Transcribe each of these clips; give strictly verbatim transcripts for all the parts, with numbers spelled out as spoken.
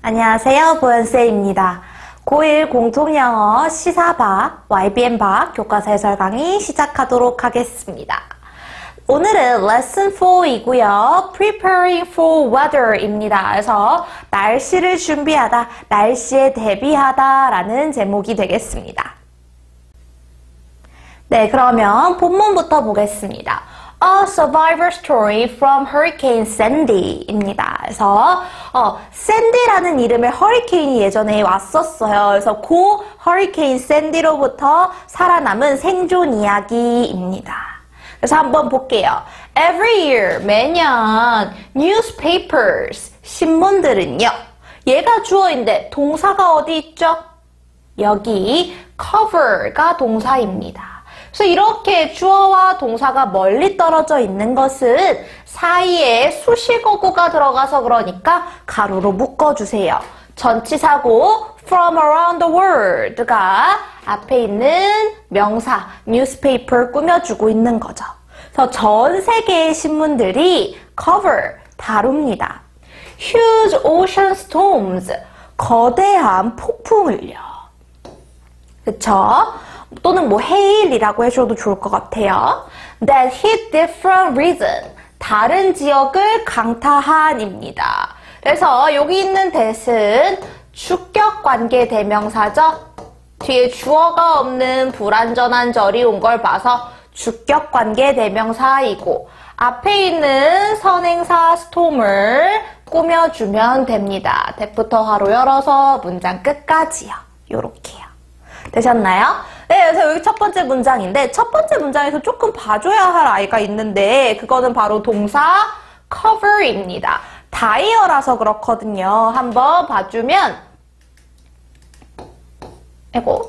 안녕하세요, 보현쌤입니다. 고일 공통영어 시사박, 와이비엠박 교과서 해설 강의 시작하도록 하겠습니다. 오늘은 레슨 사이고요. Preparing for weather입니다. 그래서 날씨를 준비하다, 날씨에 대비하다 라는 제목이 되겠습니다. 네, 그러면 본문부터 보겠습니다. A survivor story from Hurricane Sandy입니다. 그래서 어, 샌디라는 이름의 허리케인이 예전에 왔었어요. 그래서 그 허리케인 샌디로부터 살아남은 생존 이야기입니다. 그래서 한번 볼게요. Every year, 매년 newspapers, 신문들은요. 얘가 주어인데 동사가 어디 있죠? 여기 cover가 동사입니다. 그래서 이렇게 주어와 동사가 멀리 떨어져 있는 것은 사이에 수식어구가 들어가서 그러니까 가로로 묶어주세요. 전치사고 from around the world가 앞에 있는 명사 newspaper 꾸며주고 있는 거죠. 그래서 전 세계의 신문들이 cover, 다룹니다. huge ocean storms, 거대한 폭풍을요. 그쵸? 또는 뭐 해일이라고 해줘도 좋을 것 같아요. That hit different region, 다른 지역을 강타한입니다. 그래서 여기 있는 that은 주격 관계 대명사죠. 뒤에 주어가 없는 불완전한 절이 온 걸 봐서 주격 관계 대명사이고 앞에 있는 선행사 storm을 꾸며주면 됩니다. that부터 괄호 열어서 문장 끝까지요. 요렇게요. 되셨나요? 네, 그래서 여기 첫 번째 문장인데 첫 번째 문장에서 조금 봐줘야 할 아이가 있는데 그거는 바로 동사 cover입니다. 다이어라서 그렇거든요. 한번 봐주면 아이고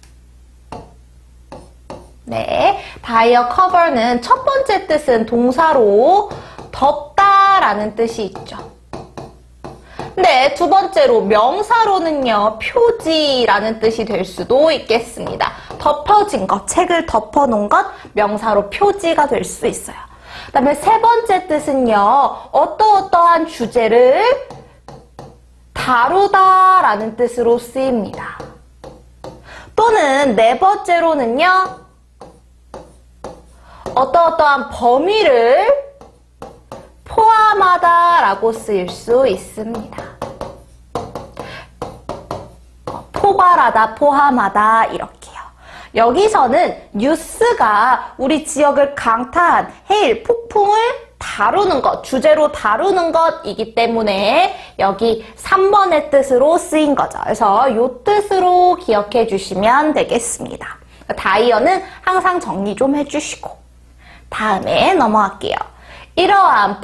네, 다이어 cover는 첫 번째 뜻은 동사로 덮다라는 뜻이 있죠. 네, 두 번째로 명사로는요, 표지라는 뜻이 될 수도 있겠습니다. 덮어진 것, 책을 덮어놓은 것, 명사로 표지가 될 수 있어요. 그 다음에 세 번째 뜻은요, 어떠어떠한 주제를 다루다라는 뜻으로 쓰입니다. 또는 네 번째로는요, 어떠어떠한 범위를 포함하다라고 쓰일 수 있습니다. 포괄하다, 포함하다 이렇게요. 여기서는 뉴스가 우리 지역을 강타한 해일, 폭풍을 다루는 것, 주제로 다루는 것이기 때문에 여기 삼 번의 뜻으로 쓰인 거죠. 그래서 이 뜻으로 기억해 주시면 되겠습니다. 다이어는 항상 정리 좀 해주시고 다음에 넘어갈게요. 이러한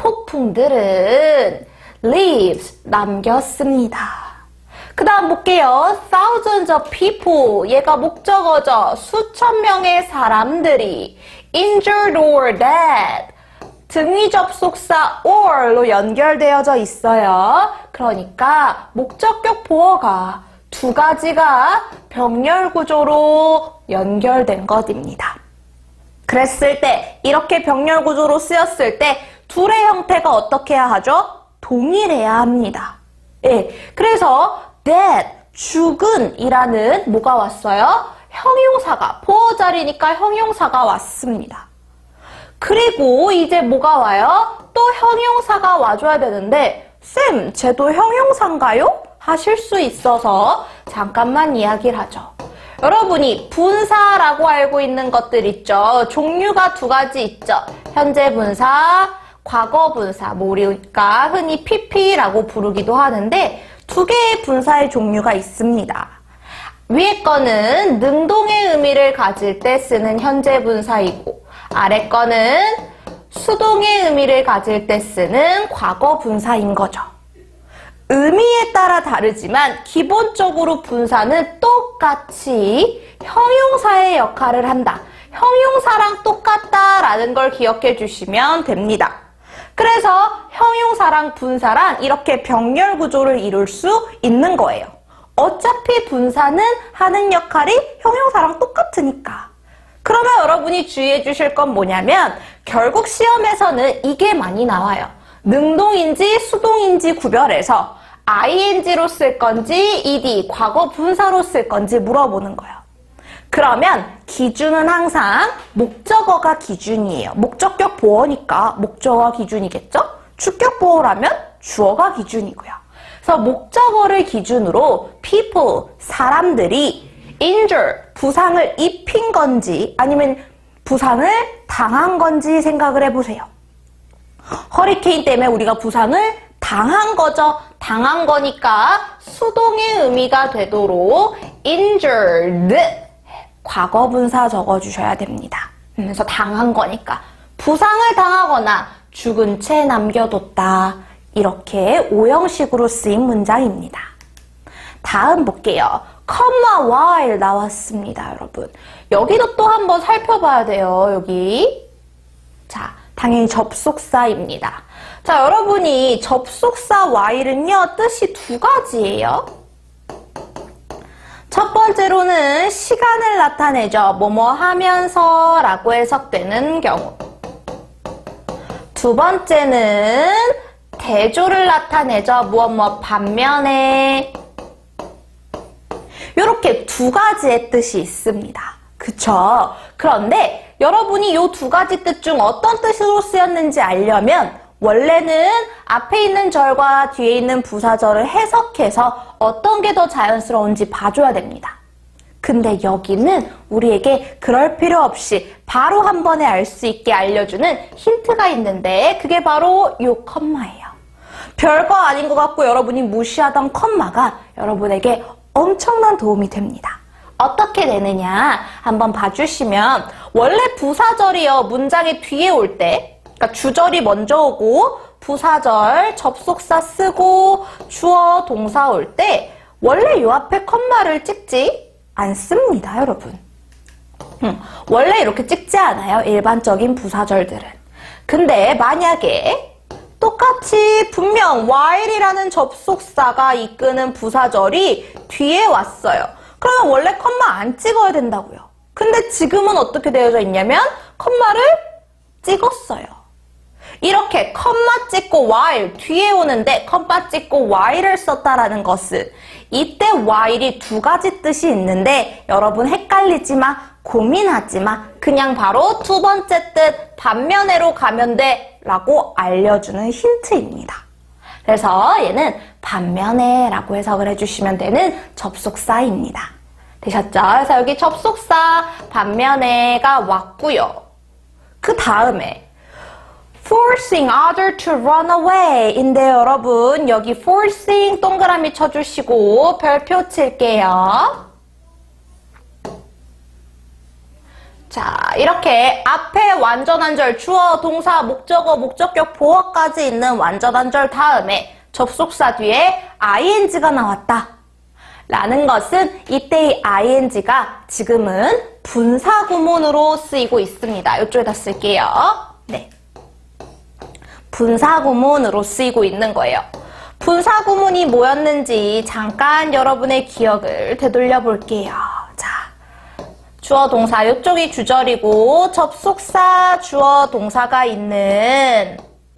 폭풍들은 leaves, 남겼습니다. 그 다음 볼게요. thousands of people, 얘가 목적어죠. 수천 명의 사람들이 injured or dead, 등위 접속사 or로 연결되어져 있어요. 그러니까 목적격 보어가 두 가지가 병렬 구조로 연결된 것입니다. 그랬을 때, 이렇게 병렬 구조로 쓰였을 때 둘의 형태가 어떻게 해야 하죠? 동일해야 합니다. 예, 그래서 dead, 죽은 이라는 뭐가 왔어요? 형용사가, 보어 자리니까 형용사가 왔습니다. 그리고 이제 뭐가 와요? 또 형용사가 와줘야 되는데 쌤, 쟤도 형용사인가요? 하실 수 있어서 잠깐만 이야기를 하죠. 여러분이 분사라고 알고 있는 것들 있죠. 종류가 두 가지 있죠. 현재 분사, 과거 분사, 뭐 우리가 흔히 피피라고 부르기도 하는데 두 개의 분사의 종류가 있습니다. 위에 거는 능동의 의미를 가질 때 쓰는 현재 분사이고 아래 거는 수동의 의미를 가질 때 쓰는 과거 분사인 거죠. 의미에 따라 다르지만 기본적으로 분사는 똑같이 형용사의 역할을 한다. 형용사랑 똑같다라는 걸 기억해 주시면 됩니다. 그래서 형용사랑 분사랑 이렇게 병렬 구조를 이룰 수 있는 거예요. 어차피 분사는 하는 역할이 형용사랑 똑같으니까. 그러면 여러분이 주의해 주실 건 뭐냐면 결국 시험에서는 이게 많이 나와요. 능동인지 수동인지 구별해서 아이엔지로 쓸 건지 ed, 과거 분사로 쓸 건지 물어보는 거예요. 그러면 기준은 항상 목적어가 기준이에요. 목적격 보어니까 목적어가 기준이겠죠? 주격 보어라면 주어가 기준이고요. 그래서 목적어를 기준으로 people, 사람들이 injure, 부상을 입힌 건지 아니면 부상을 당한 건지 생각을 해보세요. 허리케인 때문에 우리가 부상을 당한 거죠. 당한 거니까 수동의 의미가 되도록 injured, 과거 분사 적어주셔야 됩니다. 그래서 당한 거니까 부상을 당하거나 죽은 채 남겨뒀다. 이렇게 오형식으로 쓰인 문장입니다. 다음 볼게요. comma while 나왔습니다, 여러분. 여기도 또 한번 살펴봐야 돼요, 여기. 자, 당연히 접속사입니다. 자, 여러분이 접속사 while은요, 뜻이 두 가지예요. 첫 번째로는 시간을 나타내죠. 뭐뭐 하면서 라고 해석되는 경우. 두 번째는 대조를 나타내죠. 무엇 무엇 반면에. 이렇게 두 가지의 뜻이 있습니다. 그쵸? 그런데 여러분이 이 두 가지 뜻 중 어떤 뜻으로 쓰였는지 알려면 원래는 앞에 있는 절과 뒤에 있는 부사절을 해석해서 어떤 게 더 자연스러운지 봐줘야 됩니다. 근데 여기는 우리에게 그럴 필요 없이 바로 한 번에 알 수 있게 알려주는 힌트가 있는데 그게 바로 이 컴마예요. 별거 아닌 것 같고 여러분이 무시하던 컴마가 여러분에게 엄청난 도움이 됩니다. 어떻게 되느냐 한번 봐주시면 원래 부사절이요. 문장의 뒤에 올 때 그러니까 주절이 먼저 오고 부사절, 접속사 쓰고 주어, 동사 올 때 원래 요 앞에 컴마를 찍지 않습니다, 여러분. 음, 원래 이렇게 찍지 않아요, 일반적인 부사절들은. 근데 만약에 똑같이 분명 while이라는 접속사가 이끄는 부사절이 뒤에 왔어요. 그러면 원래 컴마 안 찍어야 된다고요. 근데 지금은 어떻게 되어져 있냐면 컴마를 찍었어요. 이렇게 컴마 찍고 while 뒤에 오는데 컴마 찍고 while을 썼다라는 것은 이때 while이 두 가지 뜻이 있는데 여러분 헷갈리지 마, 고민하지 마. 그냥 바로 두 번째 뜻 반면에로 가면 돼 라고 알려주는 힌트입니다. 그래서 얘는 반면에 라고 해석을 해주시면 되는 접속사입니다. 되셨죠? 그래서 여기 접속사 반면에가 왔고요. 그 다음에 forcing other to run away 인데요, 여러분. 여기 forcing 동그라미 쳐주시고 별표 칠게요. 자, 이렇게 앞에 완전한절, 주어, 동사, 목적어, 목적격, 보어까지 있는 완전한절 다음에 접속사 뒤에 ing가 나왔다. 라는 것은 이때의 ing가 지금은 분사 구문으로 쓰이고 있습니다. 이쪽에다 쓸게요. 네. 분사 구문으로 쓰이고 있는 거예요. 분사 구문이 뭐였는지 잠깐 여러분의 기억을 되돌려 볼게요. 자, 주어 동사 이쪽이 주절이고 접속사 주어 동사가 있는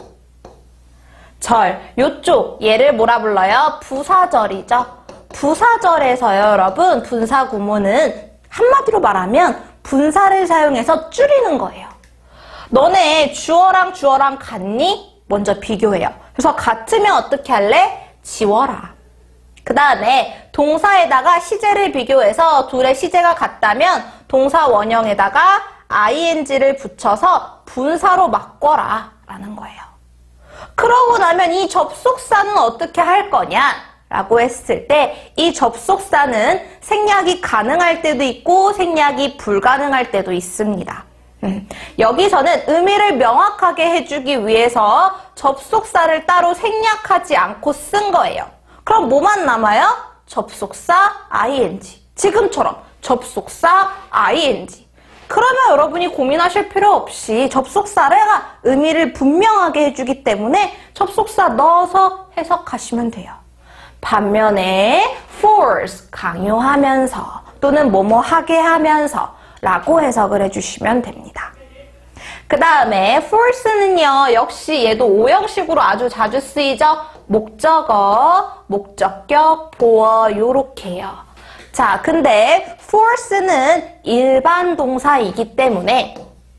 절 이쪽 얘를 뭐라 불러요? 부사절이죠. 부사절에서요, 여러분 분사 구문은 한마디로 말하면 분사를 사용해서 줄이는 거예요. 너네 주어랑 주어랑 같니? 먼저 비교해요. 그래서 같으면 어떻게 할래? 지워라. 그 다음에 동사에다가 시제를 비교해서 둘의 시제가 같다면 동사 원형에다가 ing를 붙여서 분사로 바꿔라 라는 거예요. 그러고 나면 이 접속사는 어떻게 할 거냐? 라고 했을 때 이 접속사는 생략이 가능할 때도 있고 생략이 불가능할 때도 있습니다. 음, 여기서는 의미를 명확하게 해주기 위해서 접속사를 따로 생략하지 않고 쓴 거예요. 그럼 뭐만 남아요? 접속사 ing. 지금처럼 접속사 ing. 그러면 여러분이 고민하실 필요 없이 접속사를 의미를 분명하게 해주기 때문에 접속사 넣어서 해석하시면 돼요. 반면에 force, 강요하면서 또는 뭐뭐 하게 하면서 라고 해석을 해주시면 됩니다. 그 다음에 force는요, 역시 얘도 오형식으로 아주 자주 쓰이죠. 목적어, 목적격, 보어 요렇게요. 자, 근데 force는 일반 동사이기 때문에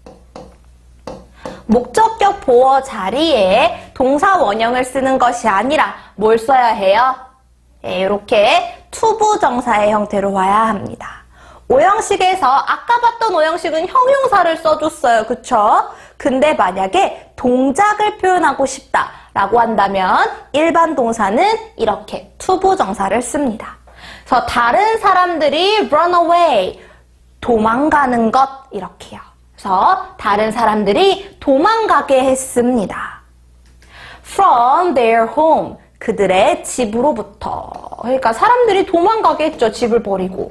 목적격 보어 자리에 동사 원형을 쓰는 것이 아니라 뭘 써야 해요? 네, 이렇게 투부정사의 형태로 와야 합니다. 오형식에서 아까 봤던 오형식은 형용사를 써줬어요. 그쵸? 근데 만약에 동작을 표현하고 싶다라고 한다면 일반 동사는 이렇게 투부정사를 씁니다. 그래서 다른 사람들이 run away, 도망가는 것 이렇게요. 그래서 다른 사람들이 도망가게 했습니다. From their home, 그들의 집으로부터. 그러니까 사람들이 도망가게 했죠. 집을 버리고.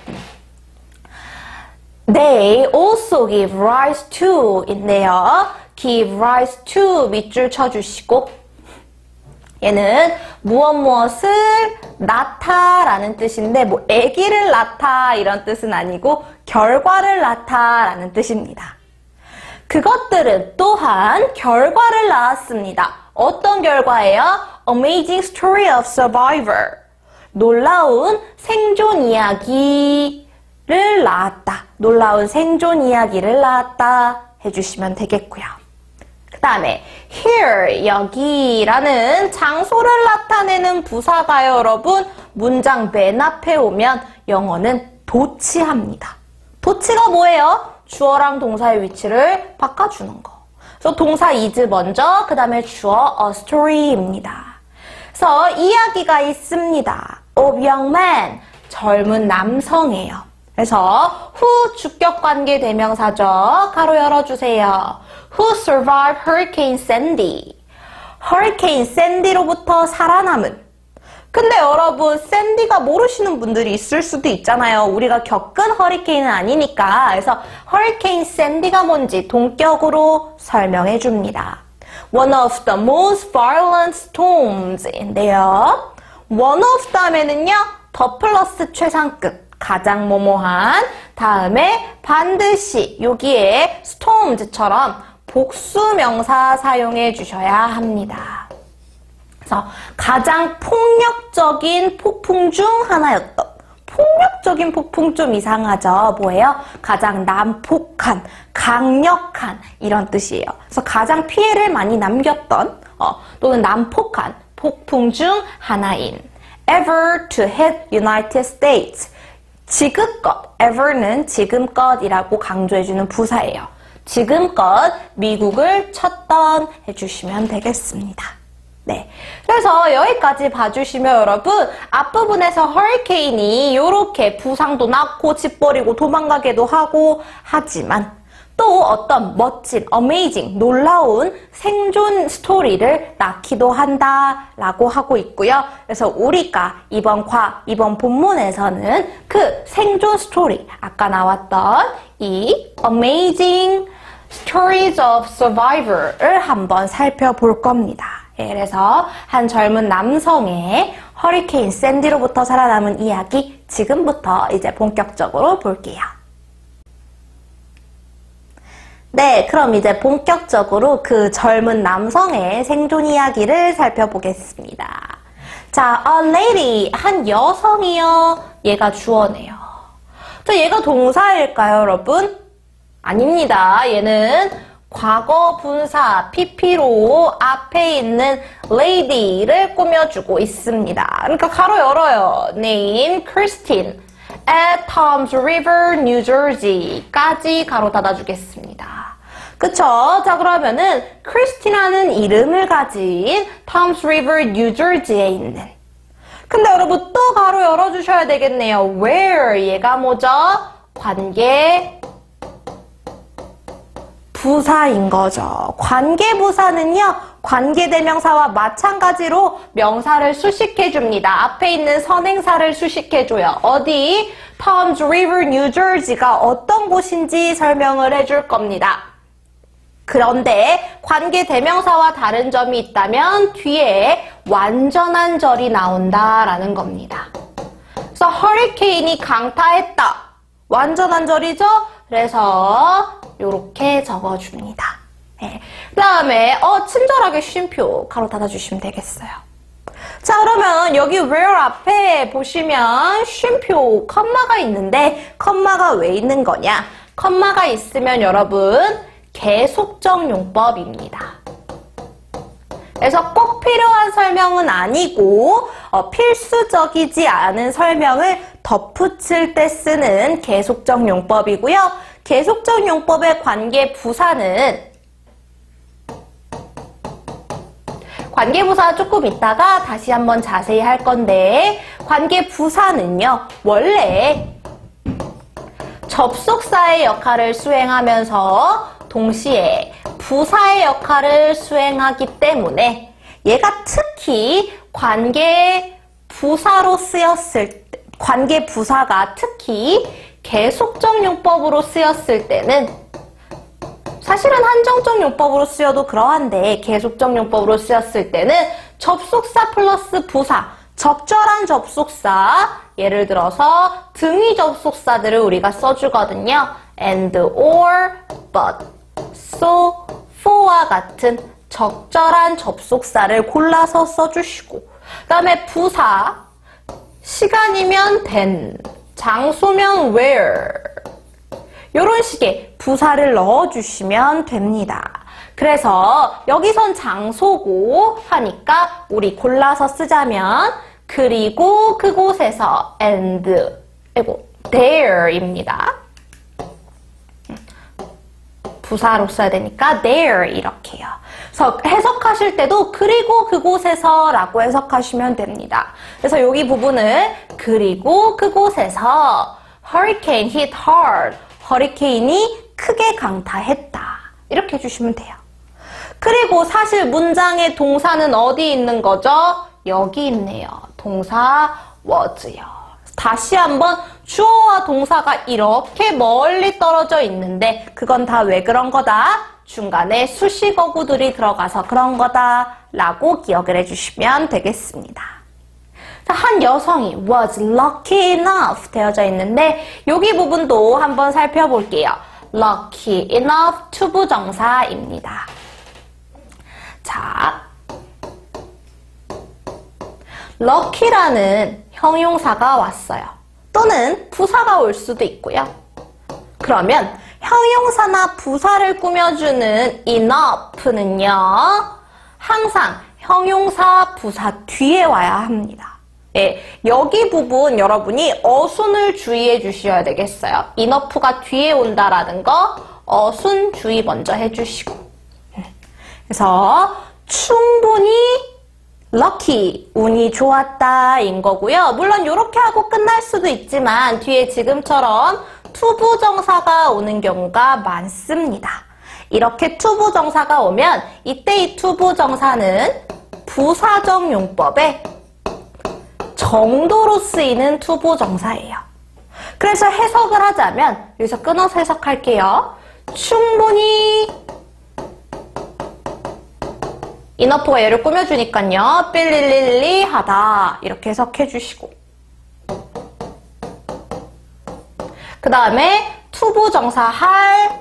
They also give rise to 인데요. give rise to 밑줄 쳐주시고 얘는 무엇 무엇을 낳다라는 뜻인데 뭐 아기를 낳다 이런 뜻은 아니고 결과를 낳다라는 뜻입니다. 그것들은 또한 결과를 낳았습니다. 어떤 결과예요? Amazing story of survivor. 놀라운 생존 이야기를 낳았다. 놀라운 생존 이야기를 낳았다 해주시면 되겠고요. 그 다음에 here, 여기라는 장소를 나타내는 부사가요, 여러분. 문장 맨 앞에 오면 영어는 도치합니다. 도치가 뭐예요? 주어랑 동사의 위치를 바꿔주는 거. 그래서 동사 is 먼저, 그 다음에 주어 a story입니다. 그래서 이야기가 있습니다. of young man, 젊은 남성이에요. 그래서 who 주격관계 대명사죠. 가로 열어주세요. Who survived Hurricane Sandy? Hurricane Sandy로부터 살아남은. 근데 여러분, 샌디가 모르시는 분들이 있을 수도 있잖아요. 우리가 겪은 허리케인은 아니니까. 그래서 Hurricane Sandy가 뭔지 동격으로 설명해 줍니다. One of the most violent storms인데요. One of 다음에는요, 더 플러스 최상급. 가장 뭐뭐한, 다음에 반드시 여기에 storms처럼 복수명사 사용해 주셔야 합니다. 그래서 가장 폭력적인 폭풍 중 하나였던, 폭력적인 폭풍 좀 이상하죠? 뭐예요? 가장 난폭한, 강력한 이런 뜻이에요. 그래서 가장 피해를 많이 남겼던 어, 또는 난폭한 폭풍 중 하나인 ever to hit United States. 지금껏, ever는 지금껏이라고 강조해주는 부사예요. 지금껏 미국을 쳤던 해주시면 되겠습니다. 네, 그래서 여기까지 봐주시면 여러분 앞부분에서 허리케인이 이렇게 부상도 낳고 집 버리고 도망가기도 하고 하지만 또 어떤 멋진, 어메이징, 놀라운 생존 스토리를 낳기도 한다라고 하고 있고요. 그래서 우리가 이번 과, 이번 본문에서는 그 생존 스토리, 아까 나왔던 이 Amazing Stories of Survivor를 한번 살펴볼 겁니다. 예, 그래서 한 젊은 남성의 허리케인 샌디로부터 살아남은 이야기 지금부터 이제 본격적으로 볼게요. 네, 그럼 이제 본격적으로 그 젊은 남성의 생존 이야기를 살펴보겠습니다. 자, a lady, 한 여성이요. 얘가 주어네요. 자, 얘가 동사일까요, 여러분? 아닙니다. 얘는 과거 분사 피피로 앞에 있는 lady를 꾸며주고 있습니다. 그러니까 가로 열어요. name, Christine, at Tom's River, New Jersey까지 가로 닫아주겠습니다. 그쵸? 자, 그러면은 크리스티나는 이름을 가진 Tom's River, New Jersey에 있는. 근데 여러분 또 가로 열어주셔야 되겠네요. Where, 얘가 뭐죠? 관계 부사인 거죠. 관계부사는요, 관계대명사와 마찬가지로 명사를 수식해줍니다. 앞에 있는 선행사를 수식해줘요. 어디? Tom's River, New Jersey가 어떤 곳인지 설명을 해줄 겁니다. 그런데 관계대명사와 다른 점이 있다면 뒤에 완전한 절이 나온다라는 겁니다. 그래서 허리케인이 강타했다. 완전한 절이죠? 그래서 이렇게 적어줍니다. 네. 그 다음에 어 친절하게 쉼표 가로 닫아주시면 되겠어요. 자, 그러면 여기 where 앞에 보시면 쉼표 컴마가 있는데 컴마가 왜 있는 거냐? 컴마가 있으면 여러분 계속적 용법입니다. 그래서 꼭 필요한 설명은 아니고 어, 필수적이지 않은 설명을 덧붙일 때 쓰는 계속적 용법이고요. 계속적 용법의 관계 부사는 관계 부사 조금 있다가 다시 한번 자세히 할 건데 관계 부사는요. 원래 접속사의 역할을 수행하면서 동시에 부사의 역할을 수행하기 때문에 얘가 특히 관계 부사로 쓰였을 때, 관계 부사가 특히 계속적 용법으로 쓰였을 때는 사실은 한정적 용법으로 쓰여도 그러한데 계속적 용법으로 쓰였을 때는 접속사 플러스 부사, 적절한 접속사, 예를 들어서 등위 접속사들을 우리가 써주거든요. and, or, but, so, for와 같은 적절한 접속사를 골라서 써주시고 그 다음에 부사, 시간이면 then, 장소면 where 이런 식의 부사를 넣어주시면 됩니다. 그래서 여기선 장소고 하니까 우리 골라서 쓰자면 그리고 그곳에서 and, 이고 there입니다. 부사로 써야 되니까 there 이렇게요. 그래서 해석하실 때도 그리고 그곳에서 라고 해석하시면 됩니다. 그래서 여기 부분을 그리고 그곳에서 hurricane hit hard, 허리케인이 크게 강타했다. 이렇게 해주시면 돼요. 그리고 사실 문장의 동사는 어디 있는 거죠? 여기 있네요. 동사 was요. 다시 한번 주어와 동사가 이렇게 멀리 떨어져 있는데 그건 다 왜 그런 거다? 중간에 수식어구들이 들어가서 그런 거다 라고 기억을 해주시면 되겠습니다. 한 여성이 was lucky enough 되어져 있는데 여기 부분도 한번 살펴볼게요. lucky enough 투부정사입니다. 자, lucky라는 형용사가 왔어요. 또는 부사가 올 수도 있고요. 그러면 형용사나 부사를 꾸며주는 enough는요. 항상 형용사, 부사 뒤에 와야 합니다. 예, 여기 부분 여러분이 어순을 주의해 주셔야 되겠어요. enough가 뒤에 온다라는 거 어순 주의 먼저 해주시고 그래서 충분히 lucky, 운이 좋았다 인 거고요. 물론 이렇게 하고 끝날 수도 있지만 뒤에 지금처럼 투부정사가 오는 경우가 많습니다. 이렇게 투부정사가 오면 이때 이 투부정사는 부사적 용법에 정도로 쓰이는 투부정사예요. 그래서 해석을 하자면 여기서 끊어서 해석할게요. 충분히 enough가 얘를 꾸며주니까요. 삘릴릴리하다 이렇게 해석해 주시고 그 다음에 투부정사 할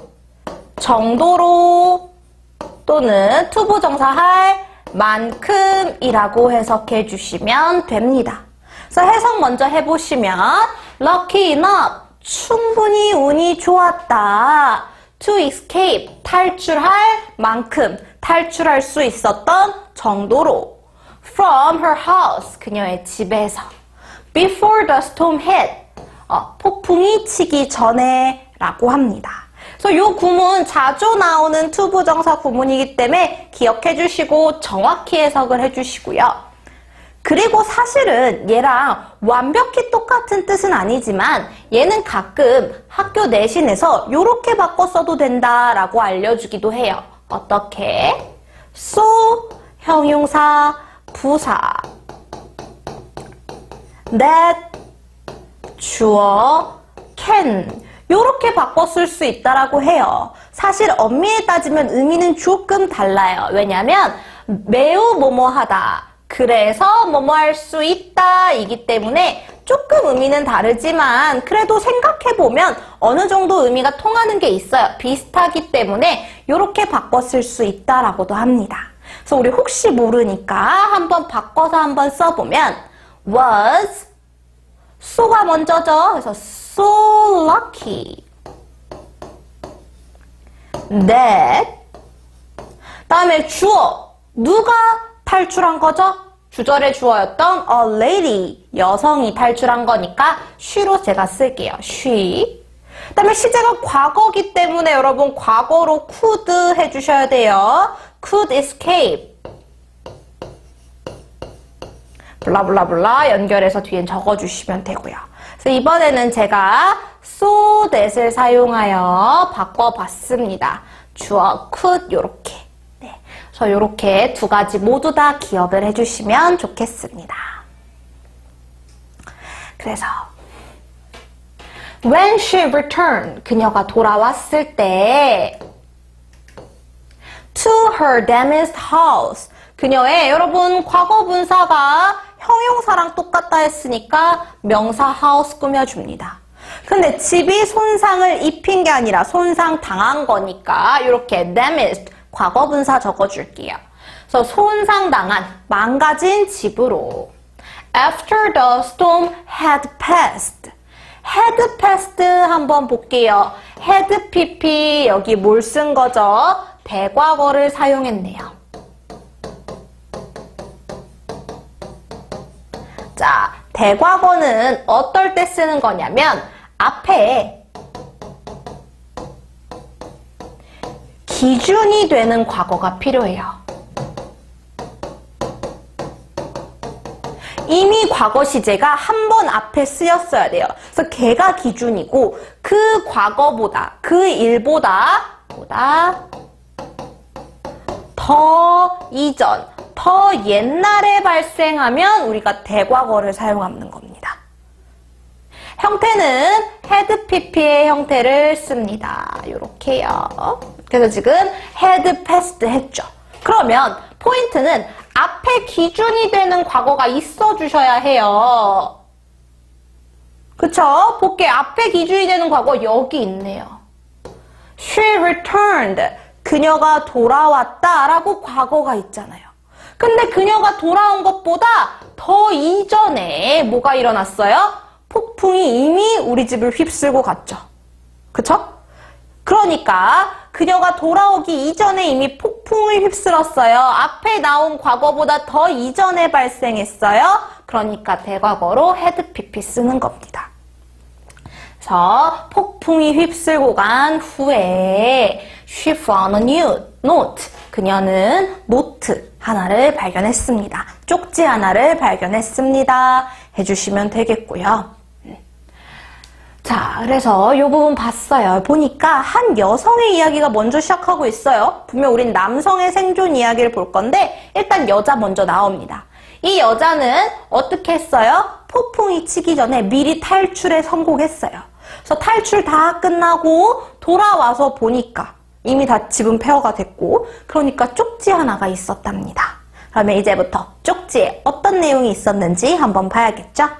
정도로 또는 투부정사 할 만큼이라고 해석해 주시면 됩니다. 그래서 해석 먼저 해보시면 lucky enough 충분히 운이 좋았다. to escape 탈출할 만큼 탈출할 수 있었던 정도로 from her house 그녀의 집에서 before the storm hit 어, 폭풍이 치기 전에 라고 합니다. 그래서 이 구문 자주 나오는 투부정사 구문이기 때문에 기억해 주시고 정확히 해석을 해 주시고요. 그리고 사실은 얘랑 완벽히 똑같은 뜻은 아니지만 얘는 가끔 학교 내신에서 이렇게 바꿔 써도 된다라고 알려주기도 해요. 어떻게? so, 형용사, 부사 that, 주어, can 이렇게 바꿔 쓸 수 있다라고 해요. 사실 엄밀히 따지면 의미는 조금 달라요. 왜냐하면 매우 뭐뭐하다. 그래서 뭐뭐 할 수 있다 이기 때문에 조금 의미는 다르지만 그래도 생각해보면 어느 정도 의미가 통하는 게 있어요. 비슷하기 때문에 이렇게 바꿔 쓸 수 있다라고도 합니다. 그래서 우리 혹시 모르니까 한번 바꿔서 한번 써보면 was so가 먼저죠. 그래서 so lucky that 다음에 주어 누가 탈출한 거죠? 주절의 주어였던 a lady 여성이 탈출한 거니까 she로 제가 쓸게요. she 그다음에 시제가 과거기 때문에 여러분 과거로 could 해주셔야 돼요. could escape 블라블라블라 연결해서 뒤엔 적어주시면 되고요. 그래서 이번에는 제가 so that을 사용하여 바꿔봤습니다. 주어 could 요렇게. 네, 그래서 요렇게 두 가지 모두 다 기억을 해주시면 좋겠습니다. 그래서 when she returned 그녀가 돌아왔을 때 to her damaged house 그녀의 여러분 과거 분사가 형용사랑 똑같다 했으니까 명사 house 꾸며줍니다. 근데 집이 손상을 입힌 게 아니라 손상 당한 거니까 이렇게 damaged 과거 분사 적어줄게요. 그래서 손상 당한 망가진 집으로 after the storm had passed had passed 한번 볼게요. had pp 여기 뭘 쓴 거죠? 대과거를 사용했네요. 자, 대과거는 어떨 때 쓰는 거냐면 앞에 기준이 되는 과거가 필요해요. 이미 과거 시제가 한 번 앞에 쓰였어야 돼요. 그래서 걔가 기준이고 그 과거보다 그 일보다 보다 더 이전 더 옛날에 발생하면 우리가 대과거를 사용하는 겁니다. 형태는 had pp의 형태를 씁니다. 요렇게요. 그래서 지금 had passed 했죠. 그러면 포인트는 앞에 기준이 되는 과거가 있어 주셔야 해요. 그쵸? 볼게 앞에 기준이 되는 과거 여기 있네요. She returned. 그녀가 돌아왔다 라고 과거가 있잖아요. 근데 그녀가 돌아온 것보다 더 이전에 뭐가 일어났어요? 폭풍이 이미 우리 집을 휩쓸고 갔죠. 그쵸? 그러니까 그녀가 돌아오기 이전에 이미 폭풍을 휩쓸었어요. 앞에 나온 과거보다 더 이전에 발생했어요. 그러니까 대과거로 had pp 쓰는 겁니다. 그래서 폭풍이 휩쓸고 간 후에 she found a new note. 그녀는 노트 하나를 발견했습니다. 쪽지 하나를 발견했습니다. 해주시면 되겠고요. 자, 그래서 이 부분 봤어요. 보니까 한 여성의 이야기가 먼저 시작하고 있어요. 분명 우린 남성의 생존 이야기를 볼 건데 일단 여자 먼저 나옵니다. 이 여자는 어떻게 했어요? 폭풍이 치기 전에 미리 탈출에 성공했어요. 그래서 탈출 다 끝나고 돌아와서 보니까 이미 다 집은 폐허가 됐고 그러니까 쪽지 하나가 있었답니다. 그러면 이제부터 쪽지에 어떤 내용이 있었는지 한번 봐야겠죠?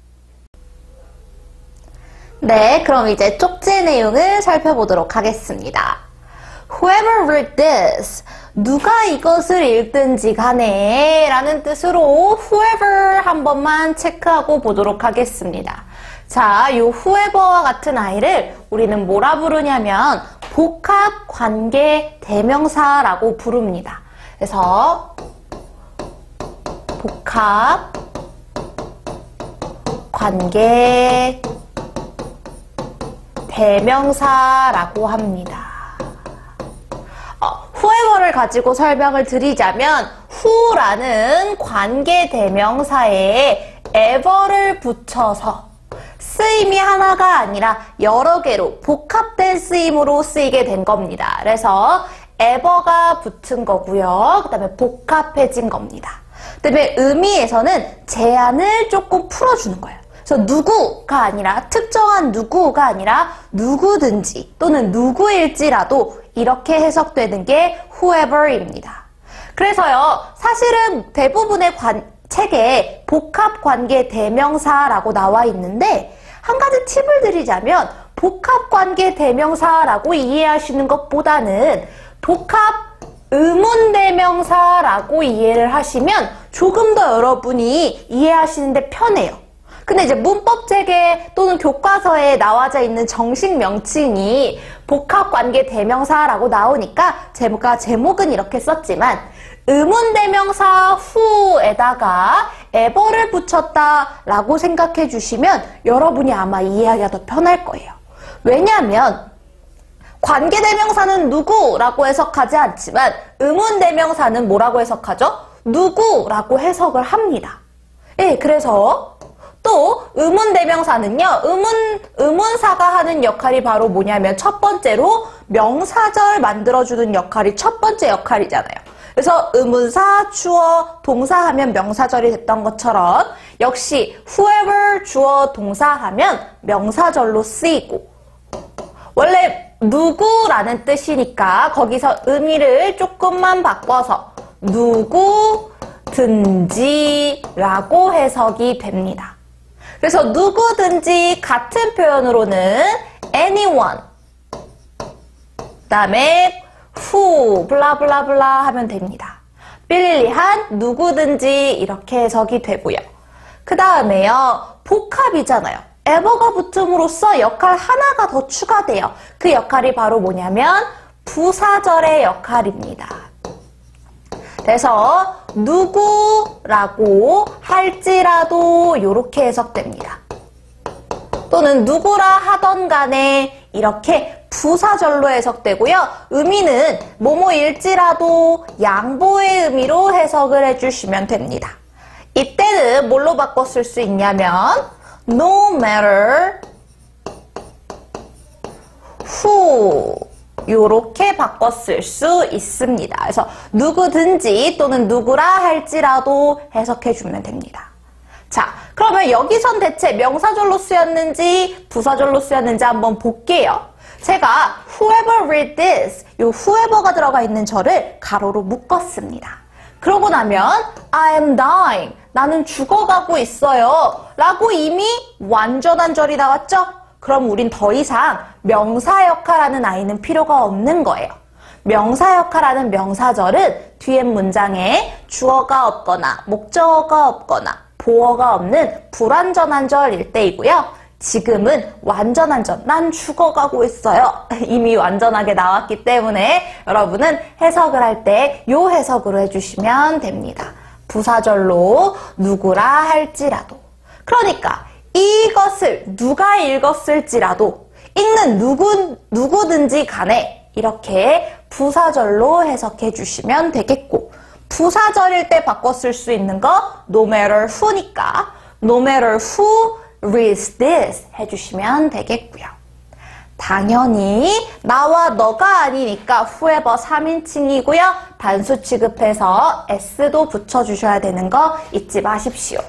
네, 그럼 이제 쪽지의 내용을 살펴보도록 하겠습니다. Whoever read this, 누가 이것을 읽든지 간에 라는 뜻으로 whoever 한 번만 체크하고 보도록 하겠습니다. 자, 이 whoever와 같은 아이를 우리는 뭐라 부르냐면 복합 관계 대명사라고 부릅니다. 그래서 복합 관계 대명사라고 합니다. 어, whoever를 가지고 설명을 드리자면 who라는 관계 대명사에 ever를 붙여서 쓰임이 하나가 아니라 여러 개로 복합된 쓰임으로 쓰이게 된 겁니다. 그래서 ever가 붙은 거고요. 그 다음에 복합해진 겁니다. 그 다음에 의미에서는 제한을 조금 풀어주는 거예요. 그래서 누구가 아니라 특정한 누구가 아니라 누구든지 또는 누구일지라도 이렇게 해석되는 게 whoever입니다. 그래서요, 사실은 대부분의 관, 책에 복합관계 대명사라고 나와 있는데 한 가지 팁을 드리자면 복합관계 대명사라고 이해하시는 것보다는 복합 의문대명사라고 이해를 하시면 조금 더 여러분이 이해하시는데 편해요. 근데 이제 문법책에 또는 교과서에 나와져 있는 정식 명칭이 복합관계대명사라고 나오니까 제가 제목은 이렇게 썼지만 의문대명사 후에다가 ever를 붙였다라고 생각해 주시면 여러분이 아마 이해하기가 더 편할 거예요. 왜냐하면 관계대명사는 누구라고 해석하지 않지만 의문대명사는 뭐라고 해석하죠? 누구라고 해석을 합니다. 예, 그래서 또 의문대명사는요, 의문, 의문사가 하는 역할이 바로 뭐냐면 첫 번째로 명사절 만들어주는 역할이 첫 번째 역할이잖아요. 그래서 의문사, 주어, 동사 하면 명사절이 됐던 것처럼 역시 whoever 주어, 동사 하면 명사절로 쓰이고 원래 누구라는 뜻이니까 거기서 의미를 조금만 바꿔서 누구든지라고 해석이 됩니다. 그래서 누구든지 같은 표현으로는 anyone, 그 다음에 who, 블라블라블라 하면 됩니다. 삐리리한 누구든지 이렇게 해석이 되고요. 그 다음에요, 복합이잖아요. ever가 붙음으로써 역할 하나가 더 추가돼요. 그 역할이 바로 뭐냐면 부사절의 역할입니다. 그래서 누구라고 할지라도 이렇게 해석됩니다. 또는 누구라 하던 간에 이렇게 부사절로 해석되고요. 의미는 뭐뭐일지라도 양보의 의미로 해석을 해주시면 됩니다. 이때는 뭘로 바꿔 쓸 수 있냐면 no matter who 요렇게 바꿔 쓸 수 있습니다. 그래서 누구든지 또는 누구라 할지라도 해석해주면 됩니다. 자, 그러면 여기선 대체 명사절로 쓰였는지 부사절로 쓰였는지 한번 볼게요. 제가 whoever read this, 요 whoever가 들어가 있는 절을 가로로 묶었습니다. 그러고 나면 I am dying, 나는 죽어가고 있어요 라고 이미 완전한 절이 나왔죠? 그럼 우린 더 이상 명사 역할하는 아이는 필요가 없는 거예요. 명사 역할하는 명사절은 뒤에 문장에 주어가 없거나 목적어가 없거나 보어가 없는 불완전한 절일 때이고요. 지금은 완전한 절, 난 죽어가고 있어요. 이미 완전하게 나왔기 때문에 여러분은 해석을 할 때 요 해석으로 해주시면 됩니다. 부사절로 누구라 할지라도. 그러니까 이것을 누가 읽었을지라도 읽는 누구, 누구든지 간에 이렇게 부사절로 해석해 주시면 되겠고 부사절일 때 바꿔 쓸 수 있는 거 no matter who니까 no matter who reads this 해주시면 되겠고요. 당연히 나와 너가 아니니까 whoever 삼인칭이고요. 단수 취급해서 s도 붙여주셔야 되는 거 잊지 마십시오.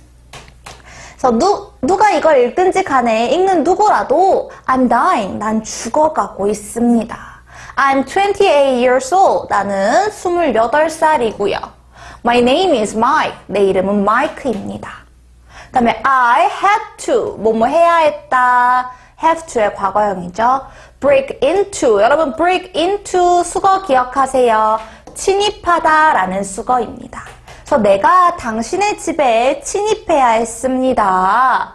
그래서 누, 누가 이걸 읽든지 간에 읽는 누구라도 I'm dying, 난 죽어가고 있습니다. I'm twenty-eight years old, 나는 스물여덟 살이고요. My name is Mike, 내 이름은 마이크입니다. 그 다음에 I had to, 뭐뭐 해야 했다. have to의 과거형이죠. break into, 여러분 break into 수거 기억하세요. 침입하다 라는 수거입니다. 그래서 내가 당신의 집에 침입해야 했습니다.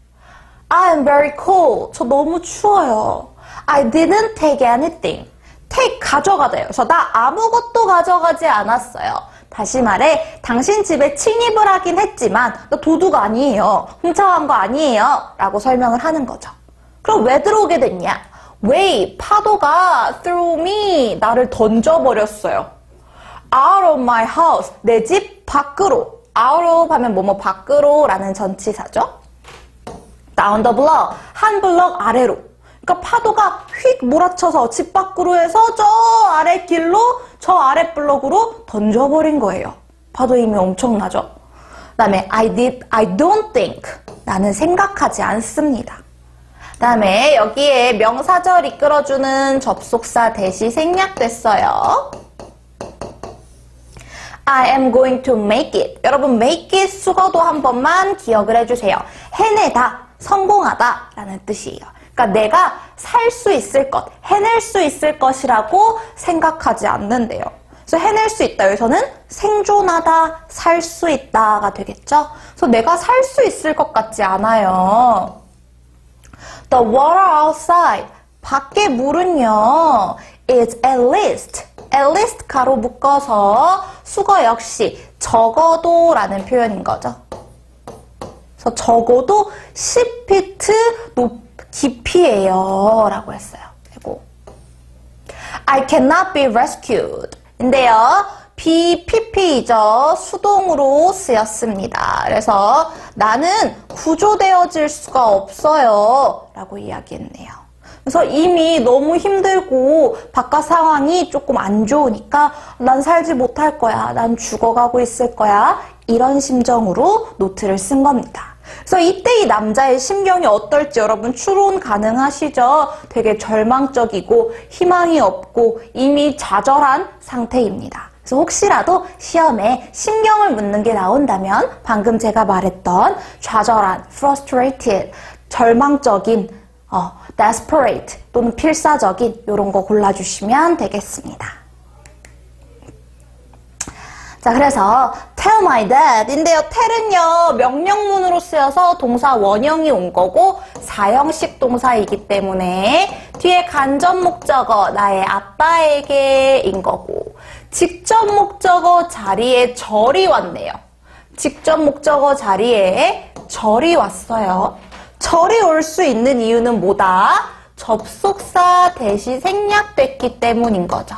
I am very cold, 저 너무 추워요. I didn't take anything, take 가져가다요. 그래서 나 아무것도 가져가지 않았어요. 다시 말해 당신 집에 침입을 하긴 했지만 나 도둑 아니에요. 훔쳐간 거 아니에요. 라고 설명을 하는 거죠. 그럼 왜 들어오게 됐냐? wave, 파도가 threw me, 나를 던져버렸어요. out of my house, 내 집 밖으로. out of 하면 뭐뭐 밖으로 라는 전치사죠. down the block, 한 블럭 아래로. 그러니까 파도가 휙 몰아쳐서 집 밖으로 해서 저 아래 길로 저 아래 블럭으로 던져버린 거예요. 파도 힘이 엄청나죠. 그 다음에 I did, I don't think, 나는 생각하지 않습니다. 그 다음에 여기에 명사절 이끌어주는 접속사 대시 생략됐어요. I am going to make it. 여러분 make it 수거도 한 번만 기억을 해주세요. 해내다, 성공하다 라는 뜻이에요. 그러니까 내가 살 수 있을 것, 해낼 수 있을 것이라고 생각하지 않는데요. 그래서 해낼 수 있다. 여기서는 생존하다, 살 수 있다가 되겠죠? 그래서 내가 살 수 있을 것 같지 않아요. The water outside. 밖에 물은요. is at least. at least 가로 묶어서 수거 역시 적어도 라는 표현인 거죠. 그래서 적어도 십 피트 높, 깊이에요. 라고 했어요. 그리고 I cannot be rescued. 인데요. be, pp이죠. 수동으로 쓰였습니다. 그래서 나는 구조되어질 수가 없어요. 라고 이야기했네요. 그래서 이미 너무 힘들고 바깥 상황이 조금 안 좋으니까 난 살지 못할 거야. 난 죽어가고 있을 거야. 이런 심정으로 노트를 쓴 겁니다. 그래서 이때 이 남자의 심경이 어떨지 여러분 추론 가능하시죠? 되게 절망적이고 희망이 없고 이미 좌절한 상태입니다. 그래서 혹시라도 시험에 심경을 묻는 게 나온다면 방금 제가 말했던 좌절한, frustrated, 절망적인, 어, desperate 또는 필사적인 이런 거 골라주시면 되겠습니다. 자, 그래서 tell my dad 인데요. tell은요 명령문으로 쓰여서 동사 원형이 온 거고 사형식 동사이기 때문에 뒤에 간접 목적어 나의 아빠에게인 거고 직접 목적어 자리에 절이 왔네요. 직접 목적어 자리에 절이 왔어요. 절이 올 수 있는 이유는 뭐다? 접속사 대시 생략됐기 때문인 거죠.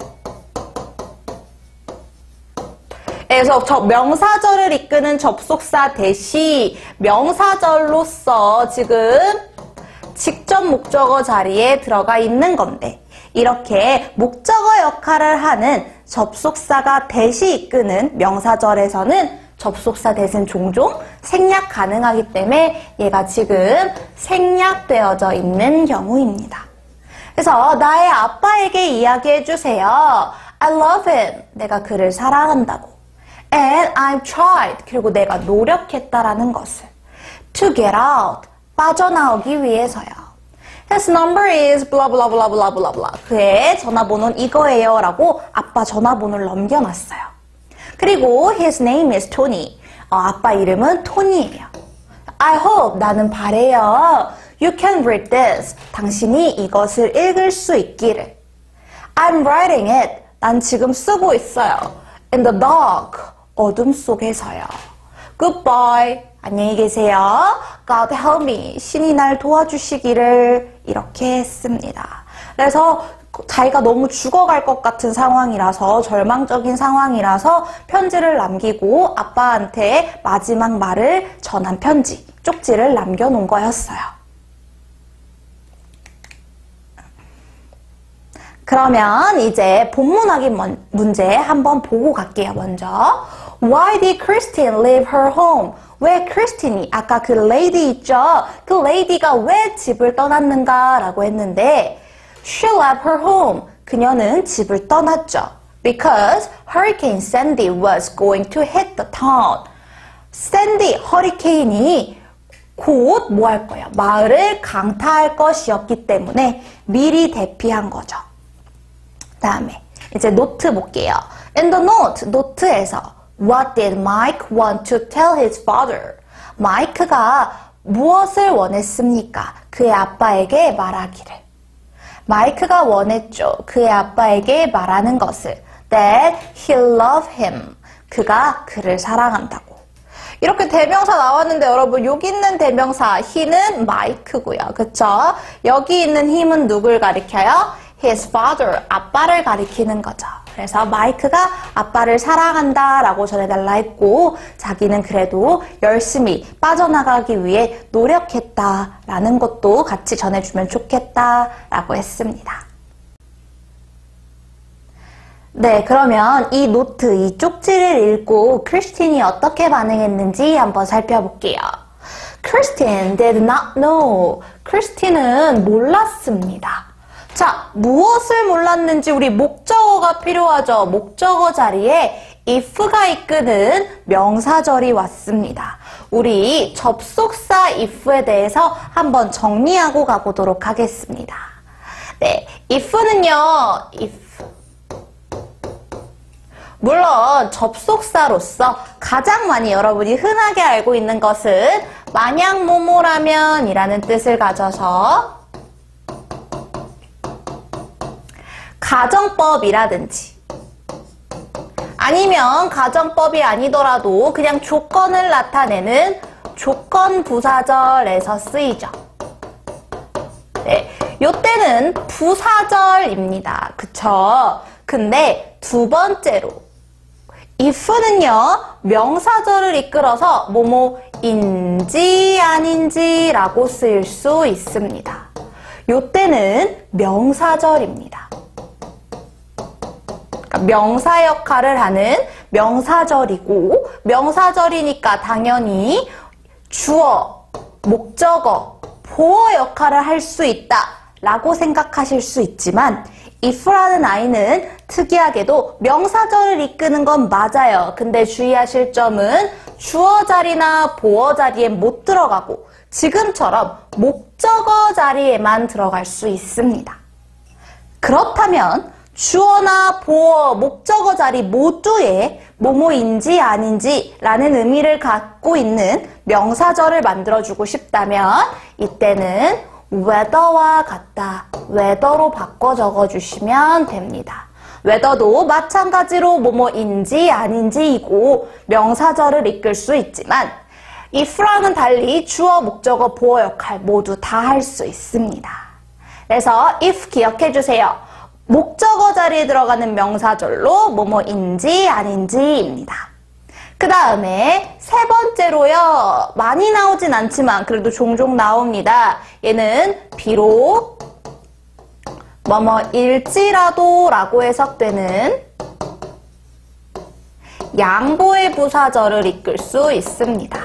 그래서 저 명사절을 이끄는 접속사 대시 명사절로서 지금 직접 목적어 자리에 들어가 있는 건데 이렇게 목적어 역할을 하는 접속사가 대시 이끄는 명사절에서는 접속사 대신 종종 생략 가능하기 때문에 얘가 지금 생략되어져 있는 경우입니다. 그래서 나의 아빠에게 이야기해 주세요. I love him. 내가 그를 사랑한다고. And I've tried. 그리고 내가 노력했다라는 것을. To get out. 빠져나오기 위해서요. His number is blah blah blah blah blah blah. 그의 전화번호는 이거예요. 라고 아빠 전화번호를 넘겨놨어요. 그리고 his name is Tony. 어, 아빠 이름은 토니예요. I hope. 나는 바래요. You can read this. 당신이 이것을 읽을 수 있기를. I'm writing it. 난 지금 쓰고 있어요. In the dark. 어둠 속에서요. Goodbye. 안녕히 계세요. God help me. 신이 날 도와주시기를 이렇게 했습니다. 그래서 자기가 너무 죽어갈 것 같은 상황이라서 절망적인 상황이라서 편지를 남기고 아빠한테 마지막 말을 전한 편지, 쪽지를 남겨놓은 거였어요. 그러면 이제 본문 확인 문제 한번 보고 갈게요. 먼저 Why did Christine leave her home? 왜 크리스틴이 아까 그 레이디 있죠? 그 레이디가 왜 집을 떠났는가? 라고 했는데 She left her home. 그녀는 집을 떠났죠. Because Hurricane Sandy was going to hit the town. 샌디, 허리케인이 곧 뭐 할 거예요? 마을을 강타할 것이었기 때문에 미리 대피한 거죠. 다음에 이제 노트 볼게요. In the note, 노트에서 What did Mike want to tell his father? 마이크가 무엇을 원했습니까? 그의 아빠에게 말하기를. 마이크가 원했죠. 그의 아빠에게 말하는 것을. That he loved him. 그가 그를 사랑한다고. 이렇게 대명사 나왔는데 여러분 여기 있는 대명사 he는 마이크고요. 그쵸? 여기 있는 him은 누굴 가리켜요? His father. 아빠를 가리키는 거죠. 그래서 마이크가 아빠를 사랑한다 라고 전해달라 했고 자기는 그래도 열심히 빠져나가기 위해 노력했다 라는 것도 같이 전해주면 좋겠다 라고 했습니다. 네, 그러면 이 노트, 이 쪽지를 읽고 크리스틴이 어떻게 반응했는지 한번 살펴볼게요. Christine did not know. 크리스틴은 몰랐습니다. 자, 무엇을 몰랐는지 우리 목적어가 필요하죠. 목적어 자리에 if가 이끄는 명사절이 왔습니다. 우리 접속사 if에 대해서 한번 정리하고 가보도록 하겠습니다. 네, if는요, if 물론 접속사로서 가장 많이 여러분이 흔하게 알고 있는 것은 만약 뭐뭐라면 이라는 뜻을 가져서 가정법이라든지 아니면 가정법이 아니더라도 그냥 조건을 나타내는 조건부사절에서 쓰이죠. 네, 요때는 부사절입니다. 그쵸? 근데 두 번째로 if는요 명사절을 이끌어서 뭐뭐인지 아닌지 라고 쓰일 수 있습니다. 요때는 명사절입니다. 그러니까 명사 역할을 하는 명사절이고 명사절이니까 당연히 주어, 목적어, 보어 역할을 할 수 있다 라고 생각하실 수 있지만 if라는 아이는 특이하게도 명사절을 이끄는 건 맞아요. 근데 주의하실 점은 주어 자리나 보어 자리에 못 들어가고 지금처럼 목적어 자리에만 들어갈 수 있습니다. 그렇다면 주어나 보어, 목적어 자리 모두에 뭐뭐인지 아닌지 라는 의미를 갖고 있는 명사절을 만들어주고 싶다면 이때는 whether와 같다, whether로 바꿔 적어주시면 됩니다. whether도 마찬가지로 뭐뭐인지 아닌지이고 명사절을 이끌 수 있지만 if랑은 달리 주어, 목적어, 보어 역할 모두 다 할 수 있습니다. 그래서 if 기억해주세요. 목적어 자리에 들어가는 명사절로 뭐뭐인지 아닌지입니다. 그 다음에 세 번째로요. 많이 나오진 않지만 그래도 종종 나옵니다. 얘는 비록 뭐뭐일지라도 라고 해석되는 양보의 부사절을 이끌 수 있습니다.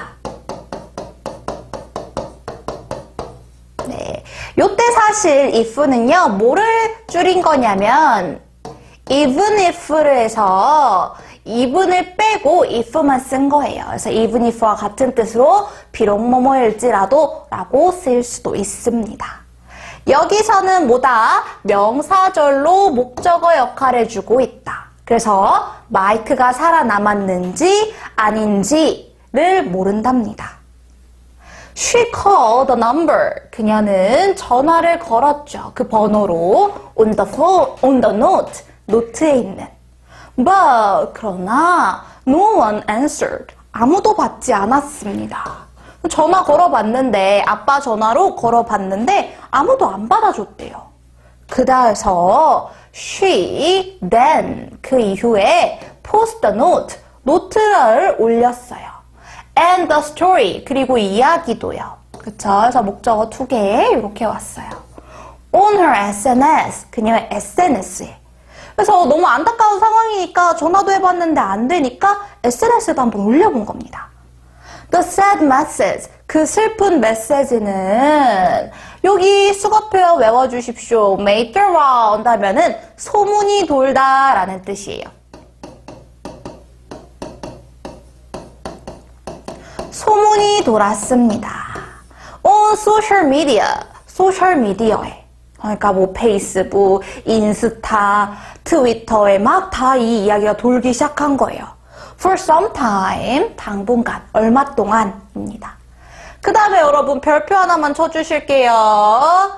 네, 요때 사실 if는요 뭐를 줄인 거냐면 even if를 해서 even을 빼고 if만 쓴 거예요. 그래서 even if와 같은 뜻으로 비록 뭐뭐일지라도 라고 쓸 수도 있습니다. 여기서는 뭐다? 명사절로 목적어 역할을 해주고 있다. 그래서 마이크가 살아남았는지 아닌지를 모른답니다. She called the number. 그녀는 전화를 걸었죠. 그 번호로 on the phone, on the note, 노트에 있는. But 그러나 no one answered. 아무도 받지 않았습니다. 전화 걸어봤는데 아빠 전화로 걸어봤는데 아무도 안 받아줬대요. 그다음에서 she then 그 이후에 post the note 노트를 올렸어요. And the story 그리고 이야기도요. 그쵸? 그래서 목적어 두 개 이렇게 왔어요. On her 에스엔에스 그녀의 에스엔에스에. 그래서 너무 안타까운 상황이니까 전화도 해봤는데 안 되니까 에스엔에스에도 한번 올려본 겁니다. The sad message, 그 슬픈 메시지는 여기 수거표현 외워주십시오. made the round 하면은 소문이 돌다 라는 뜻이에요. 소문이 돌았습니다. on social media, 소셜미디어에. 그러니까 뭐 페이스북, 인스타, 트위터에 막 다 이 이야기가 돌기 시작한 거예요. For some time, 당분간, 얼마 동안입니다. 그 다음에 여러분 별표 하나만 쳐주실게요.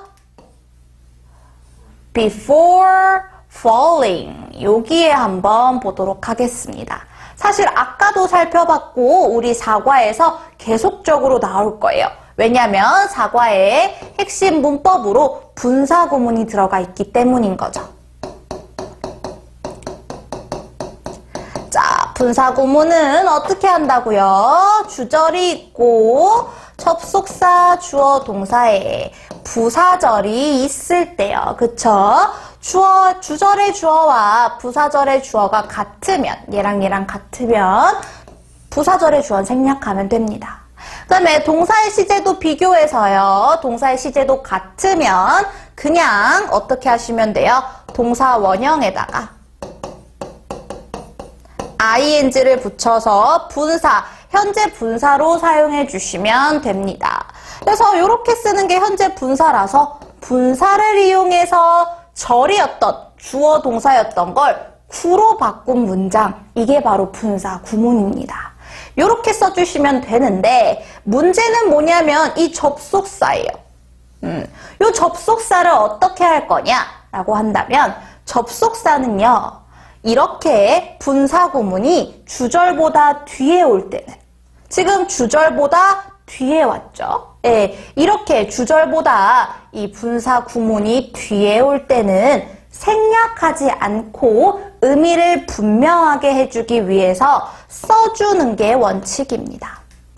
Before falling, 여기에 한번 보도록 하겠습니다. 사실 아까도 살펴봤고 우리 사과에서 계속적으로 나올 거예요. 왜냐하면 사과에 핵심 문법으로 분사 구문이 들어가 있기 때문인 거죠. 자, 분사 구문은 어떻게 한다고요? 주절이 있고 접속사, 주어, 동사에 부사절이 있을 때요. 그쵸? 주어, 주절의 주어와 부사절의 주어가 같으면, 얘랑 얘랑 같으면 부사절의 주어는 생략하면 됩니다. 그 다음에 동사의 시제도 비교해서요. 동사의 시제도 같으면 그냥 어떻게 하시면 돼요? 동사 원형에다가 아이엔지를 붙여서 분사, 현재 분사로 사용해 주시면 됩니다. 그래서 이렇게 쓰는 게 현재 분사라서 분사를 이용해서 절이었던, 주어 동사였던 걸 구로 바꾼 문장, 이게 바로 분사 구문입니다. 이렇게 써주시면 되는데 문제는 뭐냐면 이 접속사예요. 음, 이 접속사를 어떻게 할 거냐라고 한다면 접속사는요. 이렇게 분사 구문이 주절보다 뒤에 올 때는 지금 주절보다 뒤에 왔죠. 예, 이렇게 주절보다 이 분사 구문이 뒤에 올 때는 생략하지 않고 의미를 분명하게 해주기 위해서 써주는 게 원칙입니다.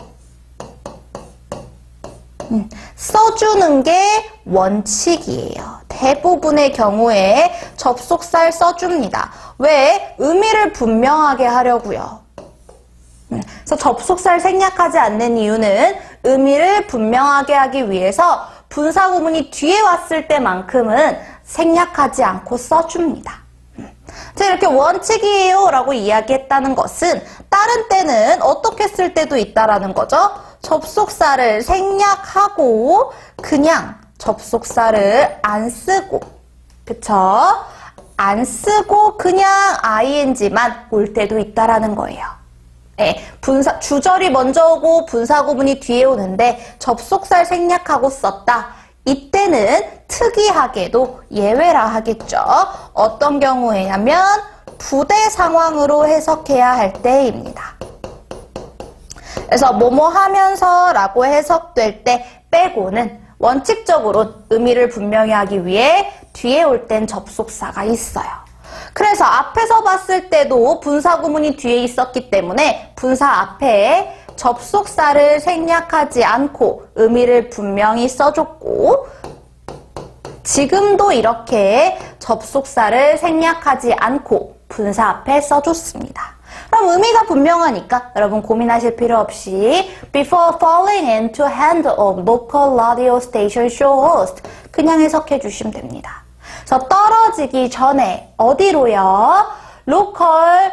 음, 써주는 게 원칙이에요. 대부분의 경우에 접속사를 써줍니다. 왜? 의미를 분명하게 하려고요. 음, 그래서 접속사를 생략하지 않는 이유는 의미를 분명하게 하기 위해서 분사 구문이 뒤에 왔을 때만큼은 생략하지 않고 써줍니다. 음, 자, 이렇게 원칙이에요 라고 이야기했다는 것은 다른 때는 어떻게 쓸 때도 있다라는 거죠. 접속사를 생략하고 그냥 접속사를 안 쓰고, 그쵸? 안 쓰고 그냥 아이엔지만 올 때도 있다라는 거예요. 네, 분사, 주절이 먼저 오고 분사 구문이 뒤에 오는데 접속사를 생략하고 썼다. 이때는 특이하게도 예외라 하겠죠. 어떤 경우에냐면 부대 상황으로 해석해야 할 때입니다. 그래서 뭐뭐 하면서 라고 해석될 때 빼고는 원칙적으로 의미를 분명히 하기 위해 뒤에 올 땐 접속사가 있어요. 그래서 앞에서 봤을 때도 분사 구문이 뒤에 있었기 때문에 분사 앞에 접속사를 생략하지 않고 의미를 분명히 써줬고 지금도 이렇게 접속사를 생략하지 않고 분사 앞에 써줬습니다. 그럼 의미가 분명하니까 여러분 고민하실 필요 없이 Before falling into hand of local radio station show host 그냥 해석해 주시면 됩니다. 그래서 떨어지기 전에 어디로요? 로컬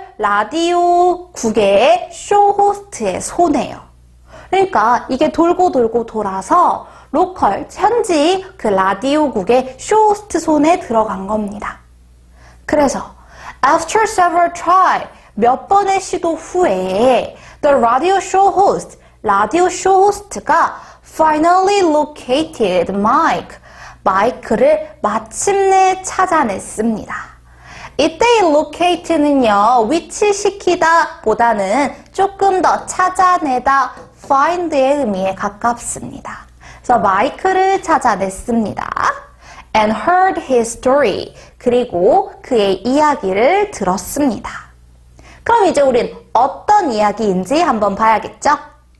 라디오국의 쇼 호스트의 손에요. 그러니까 이게 돌고 돌고 돌아서 로컬 현지 그 라디오국의 쇼 호스트 손에 들어간 겁니다. 그래서 After several try 몇 번의 시도 후에 the radio show host 라디오 쇼 호스트가 finally located Mike 마이크를 마침내 찾아냈습니다. 이때 이 locate는요 위치시키다 보다는 조금 더 찾아내다 find의 의미에 가깝습니다. 그래서 마이크를 찾아냈습니다. and heard his story 그리고 그의 이야기를 들었습니다. 그럼 이제 우린 어떤 이야기인지 한번 봐야겠죠?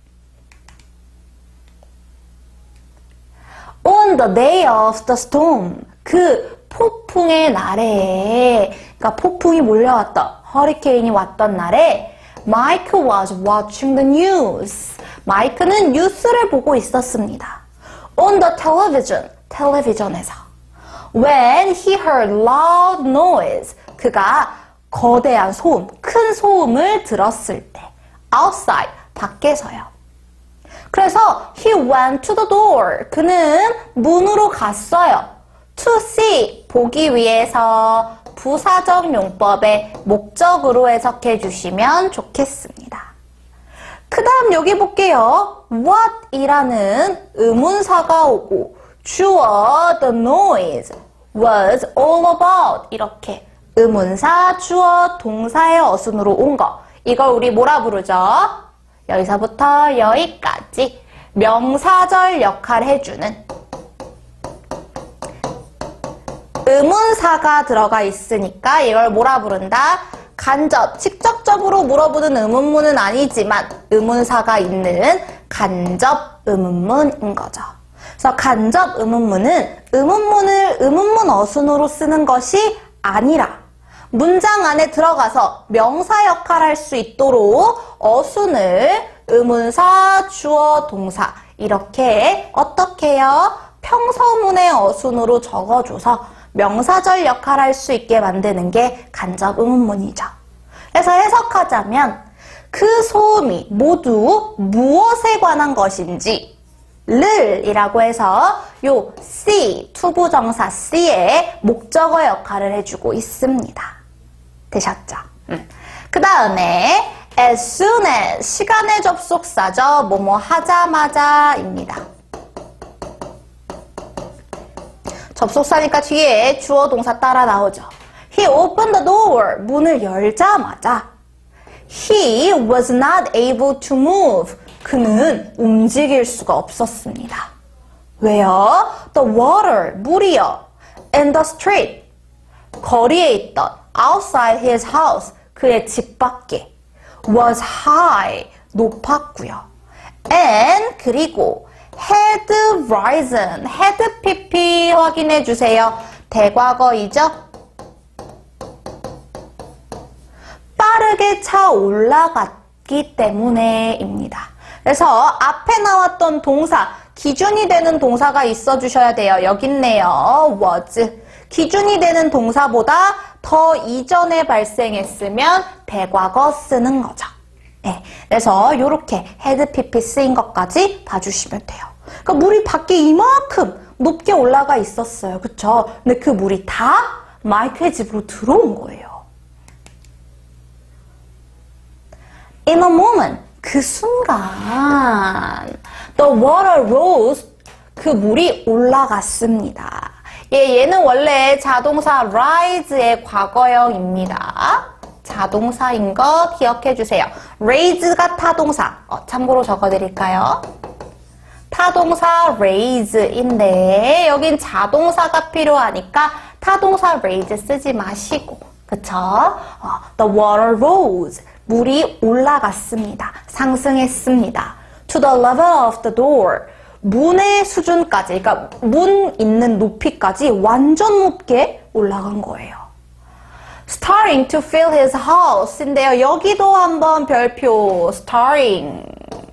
On the day of the storm, 그 폭풍의 날에, 그러니까 폭풍이 몰려왔던, 허리케인이 왔던 날에 Mike was watching the news. 마이크는 뉴스를 보고 있었습니다. On the television, 텔레비전에서. When he heard loud noise, 그가 거대한 소음, 큰 소음을 들었을 때 outside, 밖에서요. 그래서 he went to the door. 그는 문으로 갔어요. to see, 보기 위해서 부사적 용법의 목적으로 해석해 주시면 좋겠습니다. 그 다음 여기 볼게요. what 이라는 의문사가 오고 주어 the noise was all about 이렇게 의문사, 주어, 동사의 어순으로 온 거. 이걸 우리 뭐라 부르죠? 여기서부터 여기까지 명사절 역할 해주는 의문사가 들어가 있으니까 이걸 뭐라 부른다? 간접, 직접적으로 물어보는 의문문은 아니지만 의문사가 있는 간접 의문문인 거죠. 그래서 간접 의문문은 의문문을 의문문 어순으로 쓰는 것이 아니라 문장 안에 들어가서 명사 역할을 할 수 있도록 어순을 의문사, 주어, 동사 이렇게 어떻게 해요? 평서문의 어순으로 적어줘서 명사절 역할을 할 수 있게 만드는 게 간접 의문문이죠. 그래서 해석하자면 그 소음이 모두 무엇에 관한 것인지 를 이라고 해서 요 C, 투부정사 C의 목적어 역할을 해주고 있습니다. 되셨죠? 음. 그 다음에 as soon as 시간의 접속사죠. 뭐뭐 하자마자입니다. 접속사니까 뒤에 주어 동사 따라 나오죠. He opened the door. 문을 열자마자 He was not able to move. 그는 움직일 수가 없었습니다. 왜요? The water, 물이요. In the street, 거리에 있던 outside his house, 그의 집 밖에 was high, 높았고요. And, 그리고 had risen, had pp 확인해 주세요. 대과거이죠? 빠르게 차 올라갔기 때문에입니다. 그래서 앞에 나왔던 동사, 기준이 되는 동사가 있어 주셔야 돼요. 여기 있네요. was. 기준이 되는 동사보다 더 이전에 발생했으면 대과거 쓰는 거죠. 네, 그래서 이렇게 had pp 쓰인 것까지 봐주시면 돼요. 그러니까 물이 밖에 이만큼 높게 올라가 있었어요. 그쵸? 근데 그 물이 다 마이크의 집으로 들어온 거예요. In a moment, 그 순간 the water rose, 그 물이 올라갔습니다. 예, 얘는 원래 자동사 rise의 과거형입니다. 자동사인 거 기억해 주세요. raise가 타동사. 어, 참고로 적어드릴까요? 타동사 raise인데 여긴 자동사가 필요하니까 타동사 raise 쓰지 마시고, 그쵸? 어, the water rose. 물이 올라갔습니다. 상승했습니다. To the level of the door. 문의 수준까지, 그러니까 문 있는 높이까지 완전 높게 올라간 거예요. Starting to fill his house인데요. 여기도 한번 별표 starting,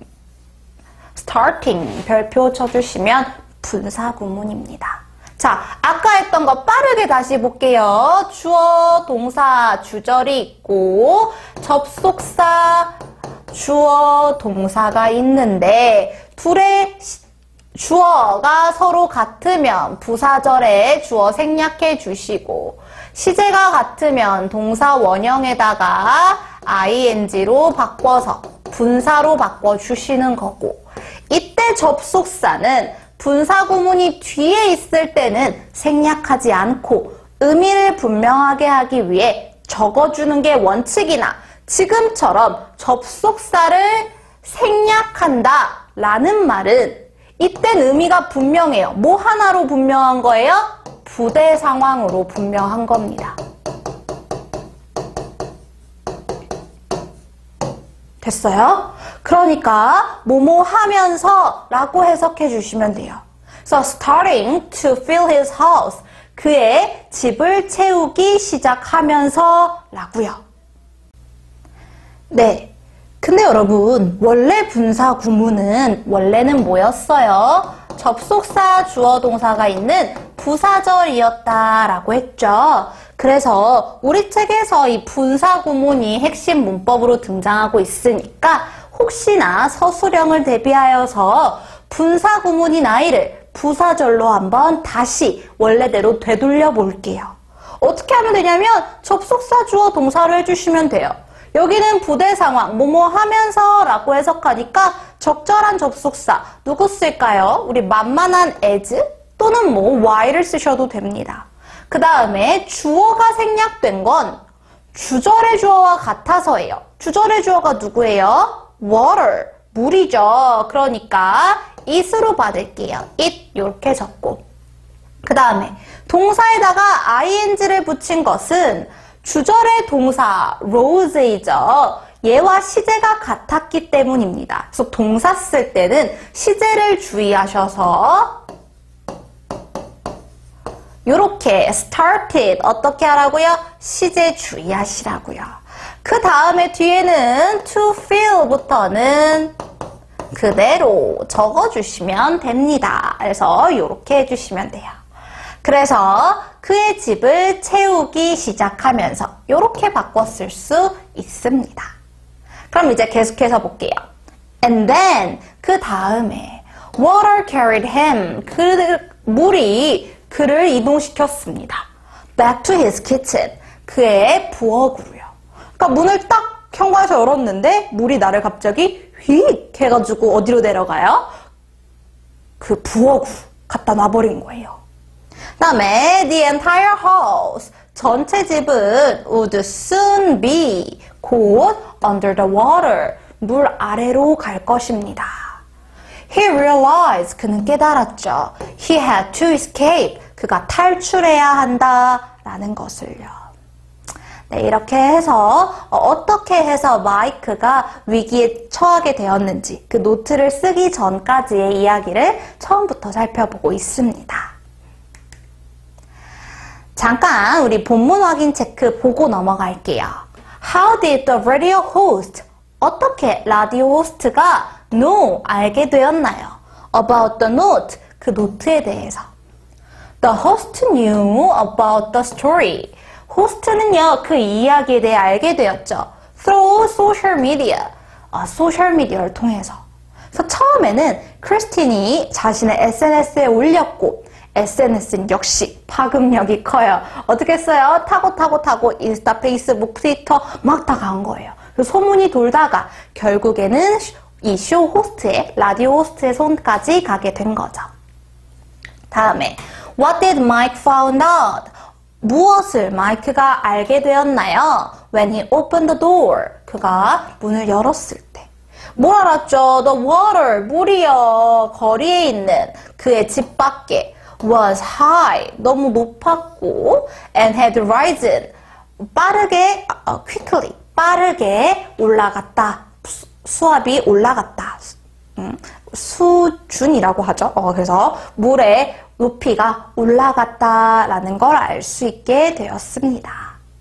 starting 별표 쳐주시면 분사구문입니다. 자, 아까 했던 거 빠르게 다시 볼게요. 주어, 동사, 주절이 있고 접속사, 주어, 동사가 있는데 둘의 주어가 서로 같으면 부사절에 주어 생략해 주시고 시제가 같으면 동사 원형에다가 아이엔지로 바꿔서 분사로 바꿔주시는 거고, 이때 접속사는 분사구문이 뒤에 있을 때는 생략하지 않고 의미를 분명하게 하기 위해 적어주는 게 원칙이나 지금처럼 접속사를 생략한다 라는 말은 이땐 의미가 분명해요. 뭐 하나로 분명한 거예요? 부대 상황으로 분명한 겁니다. 됐어요? 그러니까 뭐뭐 하면서 라고 해석해 주시면 돼요. So starting to fill his house. 그의 집을 채우기 시작하면서 라고요. 네. 근데 여러분, 원래 분사 구문은 원래는 뭐였어요? 접속사 주어 동사가 있는 부사절이었다라고 했죠. 그래서 우리 책에서 이 분사 구문이 핵심 문법으로 등장하고 있으니까 혹시나 서술형을 대비하여서 분사 구문인 아이를 부사절로 한번 다시 원래대로 되돌려 볼게요. 어떻게 하면 되냐면 접속사 주어 동사로 해주시면 돼요. 여기는 부대 상황, 뭐뭐 하면서 라고 해석하니까 적절한 접속사 누구 쓸까요? 우리 만만한 as 또는 뭐 while을 쓰셔도 됩니다. 그 다음에 주어가 생략된 건 주절의 주어와 같아서예요. 주절의 주어가 누구예요? water, 물이죠. 그러니까 it으로 받을게요. it 이렇게 적고, 그 다음에 동사에다가 아이엔지를 붙인 것은 주절의 동사 rose이죠. 얘와 시제가 같았기 때문입니다. 그래서 동사 쓸 때는 시제를 주의하셔서 이렇게 started 어떻게 하라고요? 시제 주의하시라고요. 그 다음에 뒤에는 to fill부터는 그대로 적어주시면 됩니다. 그래서 이렇게 해주시면 돼요. 그래서 그의 집을 채우기 시작하면서 이렇게 바꿔 쓸 수 있습니다. 그럼 이제 계속해서 볼게요. And then 그 다음에 water carried him. 그 물이 그를 이동시켰습니다. Back to his kitchen. 그의 부엌으로요. 그러니까 문을 딱 현관에서 열었는데 물이 나를 갑자기 휙 해가지고 어디로 내려가요? 그 부엌으로 갖다 놔버린 거예요. 다음에 the entire house, 전체 집은 would soon be, 곧 under the water, 물 아래로 갈 것입니다. He realized, 그는 깨달았죠. He had to escape, 그가 탈출해야 한다라는 것을요. 네, 이렇게 해서 어떻게 해서 마이크가 위기에 처하게 되었는지 그 노트를 쓰기 전까지의 이야기를 처음부터 살펴보고 있습니다. 잠깐 우리 본문 확인 체크 보고 넘어갈게요. How did the radio host, 어떻게 라디오 호스트가 know, 알게 되었나요? About the note, 그 노트에 대해서. The host knew about the story. 호스트는요, 그 이야기에 대해 알게 되었죠. Through social media. 어, 소셜미디어를 통해서. 그래서 처음에는 크리스틴이 자신의 에스엔에스에 올렸고, 에스엔에스는 역시 파급력이 커요. 어떻게 했어요? 타고 타고 타고 인스타, 페이스북, 트위터 막 다 간 거예요. 그래서 소문이 돌다가 결국에는 이 쇼 호스트의, 라디오 호스트의 손까지 가게 된 거죠. 다음에 What did Mike found out? 무엇을 마이크가 알게 되었나요? When he opened the door. 그가 문을 열었을 때. 뭘 알았죠? The water, 물이요. 거리에 있는 그의 집 밖에 was high, 너무 높았고 and had risen, 빠르게, uh, quickly, 빠르게 올라갔다. 수, 수압이 올라갔다. 음, 수준이라고 하죠. 어, 그래서 물의 높이가 올라갔다라는 걸 알 수 있게 되었습니다.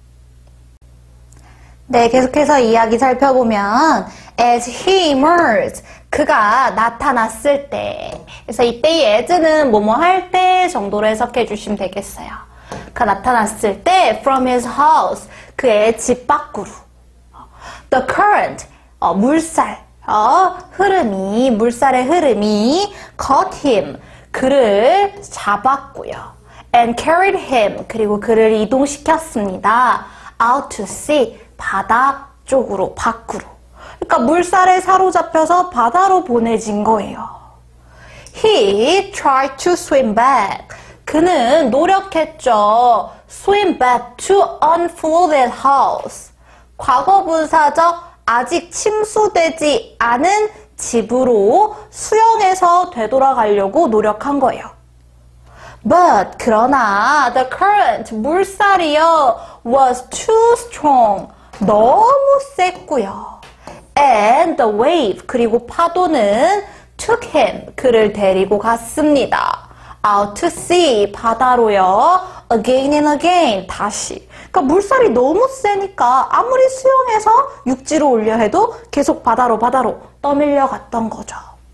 네, 계속해서 이야기 살펴보면 as he emerged, 그가 나타났을 때. 그래서 이때 이 as는 뭐뭐 할 때 정도로 해석해 주시면 되겠어요. 그가 나타났을 때 from his house, 그의 집 밖으로. The current, 어, 물살, 어, 흐름이, 물살의 흐름이 caught him, 그를 잡았고요. And carried him, 그리고 그를 이동시켰습니다. Out to sea, 바다 쪽으로, 밖으로. 그러니까 물살에 사로잡혀서 바다로 보내진 거예요. He tried to swim back. 그는 노력했죠. Swim back to unflooded house. 과거분사적 아직 침수되지 않은 집으로 수영해서 되돌아가려고 노력한 거예요. But 그러나 the current, 물살이요, was too strong. 너무 셌고요. And the wave, 그리고 파도는 took him, 그를 데리고 갔습니다. Out to sea, 바다로요. Again and again, 다시. 그러니까 물살이 너무 세니까 아무리 수영해서 육지로 올려 해도 계속 바다로 바다로 떠밀려 갔던 거죠.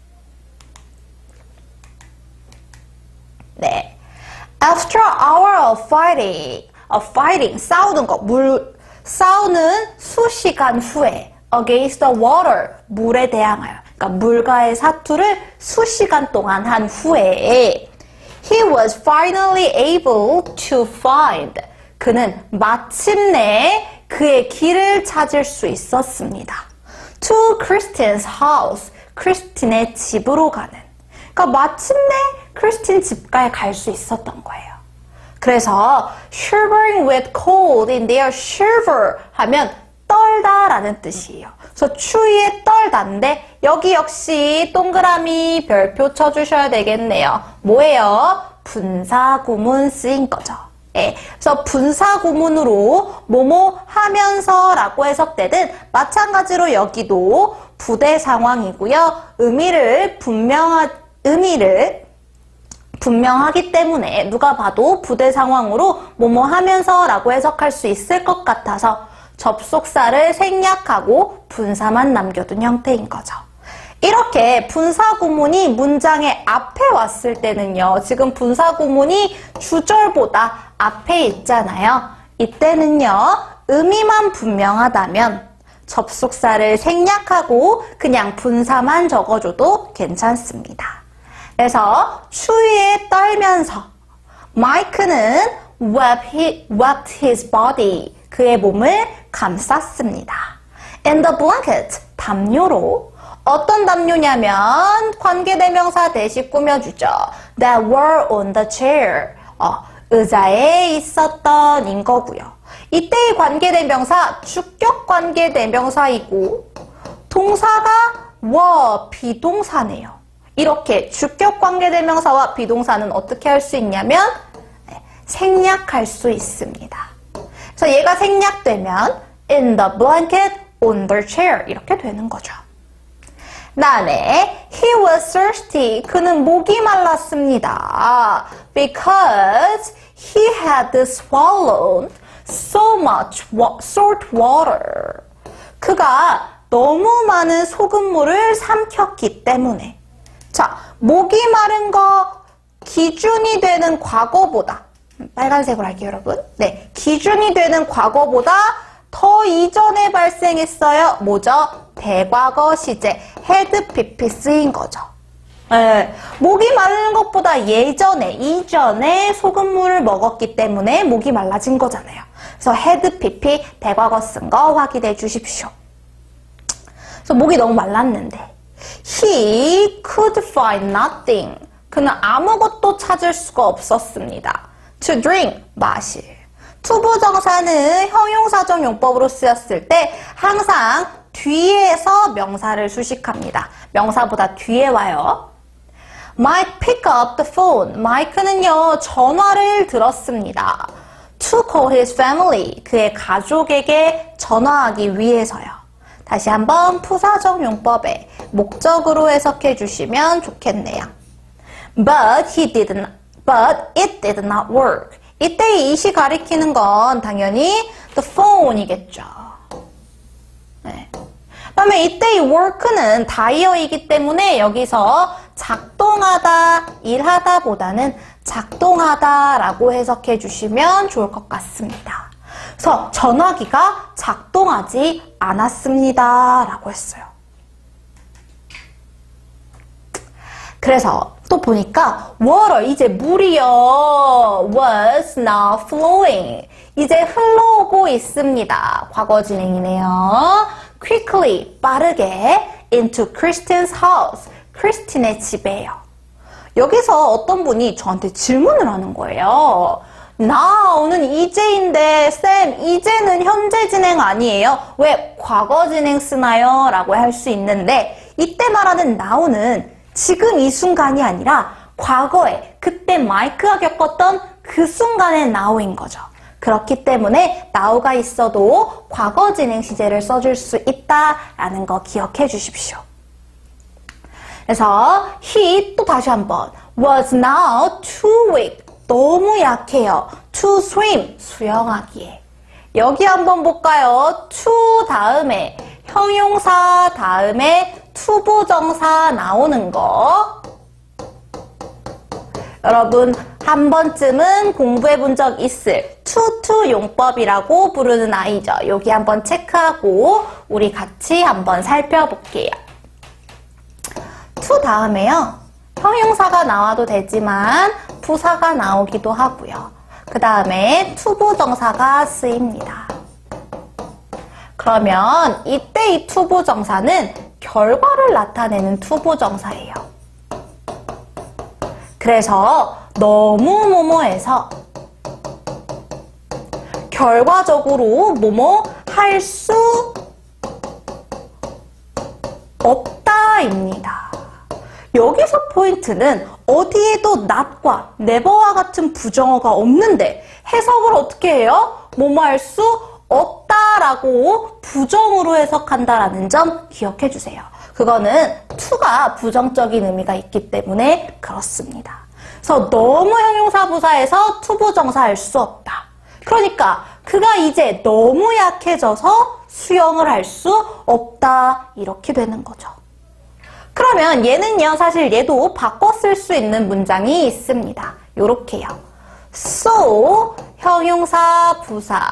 네. After an hour of fighting, of fighting, 싸우는 거, 물, 싸우는 수시간 후에 against the water, 물에 대항하여. 그러니까 물과의 사투를 수시간 동안 한 후에 he was finally able to find, 그는 마침내 그의 길을 찾을 수 있었습니다. To Christine's house, 크리스틴의 집으로 가는. 그러니까 마침내 크리스틴 집가에 갈 수 있었던 거예요. 그래서 shivering with cold in their shiver 하면 떨다라는 뜻이에요. 그래서 추위에 떨다인데 여기 역시 동그라미 별표 쳐주셔야 되겠네요. 뭐예요? 분사구문 쓰인 거죠. 예, 그래서 분사구문으로 뭐뭐 하면서 라고 해석되든 마찬가지로 여기도 부대 상황이고요. 의미를 분명하, 의미를 분명하기 때문에 누가 봐도 부대 상황으로 뭐뭐 하면서 라고 해석할 수 있을 것 같아서 접속사를 생략하고 분사만 남겨둔 형태인 거죠. 이렇게 분사구문이 문장의 앞에 왔을 때는요. 지금 분사구문이 주절보다 앞에 있잖아요. 이때는요. 의미만 분명하다면 접속사를 생략하고 그냥 분사만 적어줘도 괜찮습니다. 그래서 추위에 떨면서 마이크는 wept his body, 그의 몸을 감쌌습니다. In the blanket, 담요로. 어떤 담요냐면 관계대명사 대신 꾸며주죠. That were on the chair. 어, 의자에 있었던 인 거고요. 이때의 관계대명사 주격 관계대명사이고 동사가 were 비동사네요. 이렇게 주격 관계대명사와 비동사는 어떻게 할 수 있냐면 네, 생략할 수 있습니다. 그래서 얘가 생략되면 in the blanket, on the chair 이렇게 되는 거죠. 다음에 he was thirsty. 그는 목이 말랐습니다. Because he had swallowed so much salt water. 그가 너무 많은 소금물을 삼켰기 때문에. 자, 목이 마른 거 기준이 되는 과거보다 빨간색으로 할게요, 여러분. 네, 기준이 되는 과거보다 더 이전에 발생했어요. 뭐죠? 대과거 시제, had pp 쓰인 거죠. 네, 목이 마르는 것보다 예전에, 이전에 소금물을 먹었기 때문에 목이 말라진 거잖아요. 그래서 had pp 대과거 쓴 거 확인해 주십시오. 그래서 목이 너무 말랐는데 he could find nothing. 그는 아무것도 찾을 수가 없었습니다. to drink, 마실. 투부정사는 형용사적 용법으로 쓰였을 때 항상 뒤에서 명사를 수식합니다. 명사보다 뒤에 와요. Mike pick up the phone. 마이크는요, 전화를 들었습니다. To call his family. 그의 가족에게 전화하기 위해서요. 다시 한번 푸사적 용법에 목적으로 해석해 주시면 좋겠네요. But he didn't, but it did not work. 이때 이 it이 가리키는 건 당연히 the phone이겠죠. 네. 그다음에 이때 이 work는 다이어이기 때문에 여기서 작동하다, 일하다 보다는 작동하다라고 해석해 주시면 좋을 것 같습니다. 그래서 전화기가 작동하지 않았습니다 라고 했어요. 그래서 또 보니까 water, 이제 물이요, was now flowing. 이제 흘러오고 있습니다. 과거 진행이네요. quickly, 빠르게 into Christine's house. 크리스틴의 집에요. 여기서 어떤 분이 저한테 질문을 하는 거예요. now는 이제인데 쌤, 이제는 현재 진행 아니에요? 왜 과거 진행 쓰나요? 라고 할 수 있는데 이때 말하는 now는 지금 이 순간이 아니라 과거에 그때 마이크가 겪었던 그 순간의 now인 거죠. 그렇기 때문에 now가 있어도 과거 진행 시제를 써줄 수 있다라는 거 기억해 주십시오. 그래서 he 또 다시 한번 was now too weak. 너무 약해요. to swim. 수영하기에. 여기 한번 볼까요? to 다음에 형용사 다음에 투부정사 나오는 거. 여러분 한 번쯤은 공부해 본 적 있을 투투 용법이라고 부르는 아이죠. 여기 한번 체크하고 우리 같이 한번 살펴볼게요. to 다음에요. 형용사가 나와도 되지만 부사가 나오기도 하고요. 그 다음에 투부정사가 쓰입니다. 그러면 이때 이 투부정사는 결과를 나타내는 투부정사예요. 그래서 너무 뭐뭐해서 결과적으로 뭐뭐 할 수 없다입니다. 여기서 포인트는 어디에도 not과 never와 같은 부정어가 없는데 해석을 어떻게 해요? 뭐뭐 할 수 없다라고 부정으로 해석한다라는 점 기억해 주세요. 그거는 to가 부정적인 의미가 있기 때문에 그렇습니다. 그래서 너무 형용사 부사에서 투부정사 할 수 없다. 그러니까 그가 이제 너무 약해져서 수영을 할 수 없다. 이렇게 되는 거죠. 그러면 얘는요, 사실 얘도 바꿔 쓸 수 있는 문장이 있습니다. 요렇게요. So, 형용사 부사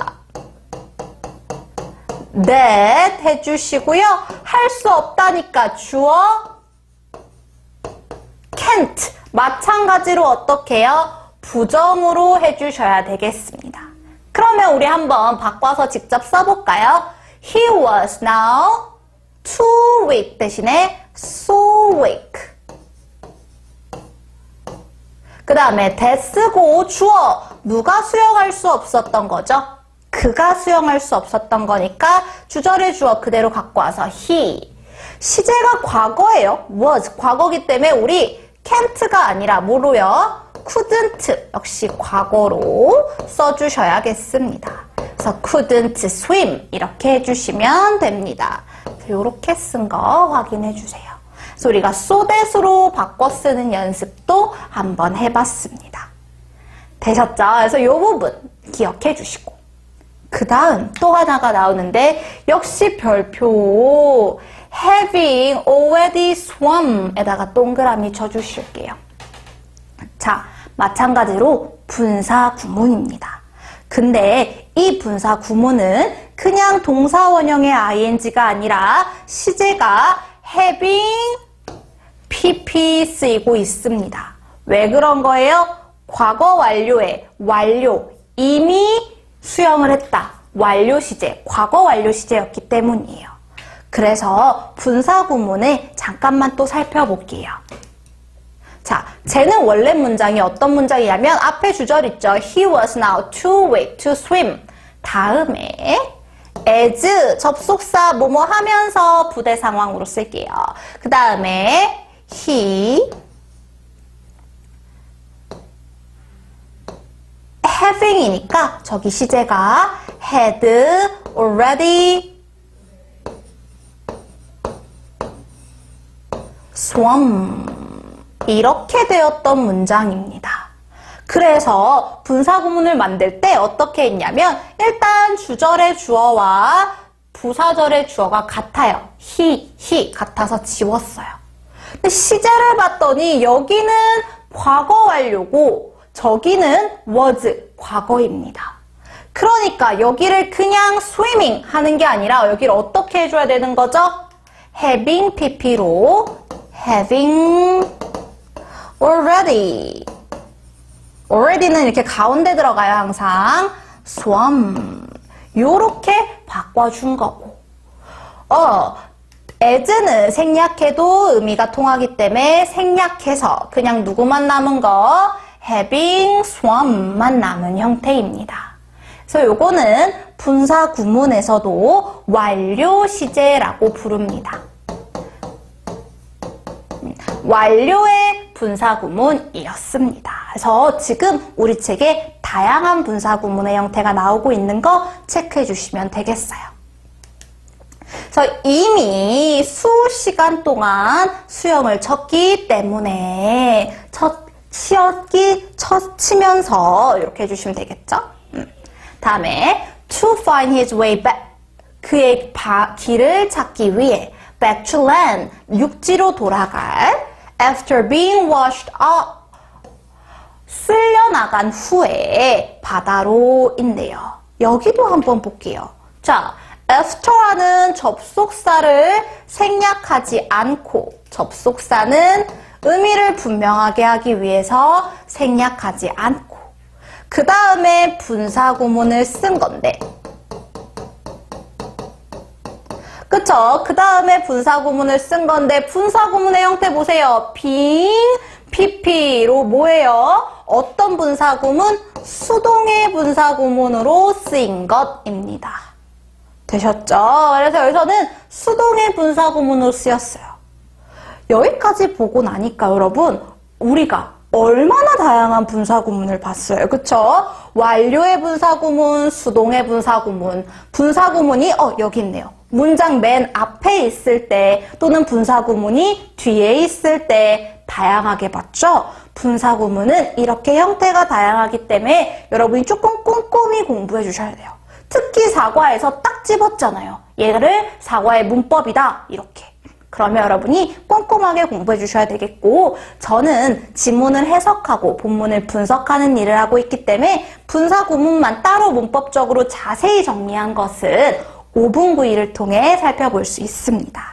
that 해주시고요. 할 수 없다니까 주어 can't. 마찬가지로 어떻게 해요? 부정으로 해주셔야 되겠습니다. 그러면 우리 한번 바꿔서 직접 써볼까요? He was now too weak 대신에 so weak. 그 다음에 that 쓰고 주어 누가 수용할 수 없었던 거죠? 그가 수용할 수 없었던 거니까 주절의 주어 그대로 갖고 와서 he. 시제가 과거예요. was 과거기 때문에 우리 can't가 아니라 뭐로요? couldn't 역시 과거로 써주셔야겠습니다. 그래서 couldn't swim 이렇게 해주시면 됩니다. 이렇게 쓴 거 확인해 주세요. 그래서 우리가 so that으로 바꿔 쓰는 연습도 한번 해봤습니다. 되셨죠? 그래서 이 부분 기억해 주시고 그 다음 또 하나가 나오는데 역시 별표 having already swum 에다가 동그라미 쳐주실게요. 자, 마찬가지로 분사 구문입니다. 근데 이 분사 구문은 그냥 동사 원형의 아이엔지가 아니라 시제가 having pp 쓰이고 있습니다. 왜 그런 거예요? 과거 완료에 완료, 이미 수용을 했다. 완료 시제, 과거 완료 시제였기 때문이에요. 그래서 분사 구문을 잠깐만 또 살펴볼게요. 자, 쟤는 원래 문장이 어떤 문장이냐면 앞에 주절 있죠. He was now too weak to swim. 다음에 as 접속사 뭐뭐 하면서 부대 상황으로 쓸게요. 그 다음에 he having이니까 저기 시제가 had already swum 이렇게 되었던 문장입니다. 그래서 분사 구문을 만들 때 어떻게 했냐면 일단 주절의 주어와 부사절의 주어가 같아요. he, he 같아서 지웠어요. 근데 시제를 봤더니 여기는 과거 완료고 저기는 was 과거입니다. 그러니까 여기를 그냥 swimming 하는 게 아니라 여기를 어떻게 해줘야 되는 거죠? having pp로 having already already는 이렇게 가운데 들어가요. 항상 swum 요렇게 바꿔준 거고 어 as는 생략해도 의미가 통하기 때문에 생략해서 그냥 누구만 남은 거 having swum만 남은 형태입니다. 그래서 요거는 분사 구문에서도 완료 시제라고 부릅니다. 완료의 분사 구문이었습니다. 그래서 지금 우리 책에 다양한 분사 구문의 형태가 나오고 있는 거 체크해 주시면 되겠어요. 그래서 이미 수시간 동안 수영을 쳤기 때문에 첫 치었기 첫 치면서 이렇게 해주시면 되겠죠. 음. 다음에 to find his way back 그의 바, 길을 찾기 위해 back to land 육지로 돌아갈 after being washed up 쓸려나간 후에 바다로인데요. 여기도 한번 볼게요. 자, after라는 접속사를 생략하지 않고 접속사는 의미를 분명하게 하기 위해서 생략하지 않고 그 다음에 분사 구문을 쓴 건데 그쵸? 그 다음에 분사 구문을 쓴 건데 분사 구문의 형태 보세요. being pp로 뭐예요? 어떤 분사 구문? 수동의 분사 구문으로 쓰인 것입니다. 되셨죠? 그래서 여기서는 수동의 분사 구문으로 쓰였어요. 여기까지 보고 나니까 여러분 우리가 얼마나 다양한 분사 구문을 봤어요. 그쵸? 완료의 분사 구문, 수동의 분사 구문, 분사 구문이 어 여기 있네요. 문장 맨 앞에 있을 때 또는 분사 구문이 뒤에 있을 때 다양하게 봤죠? 분사 구문은 이렇게 형태가 다양하기 때문에 여러분이 조금 꼼꼼히 공부해 주셔야 돼요. 특히 사과에서 딱 집었잖아요. 얘를 사과의 문법이다 이렇게. 그러면 여러분이 꼼꼼하게 공부해 주셔야 되겠고 저는 지문을 해석하고 본문을 분석하는 일을 하고 있기 때문에 분사 구문만 따로 문법적으로 자세히 정리한 것은 오 분 구이를 통해 살펴볼 수 있습니다.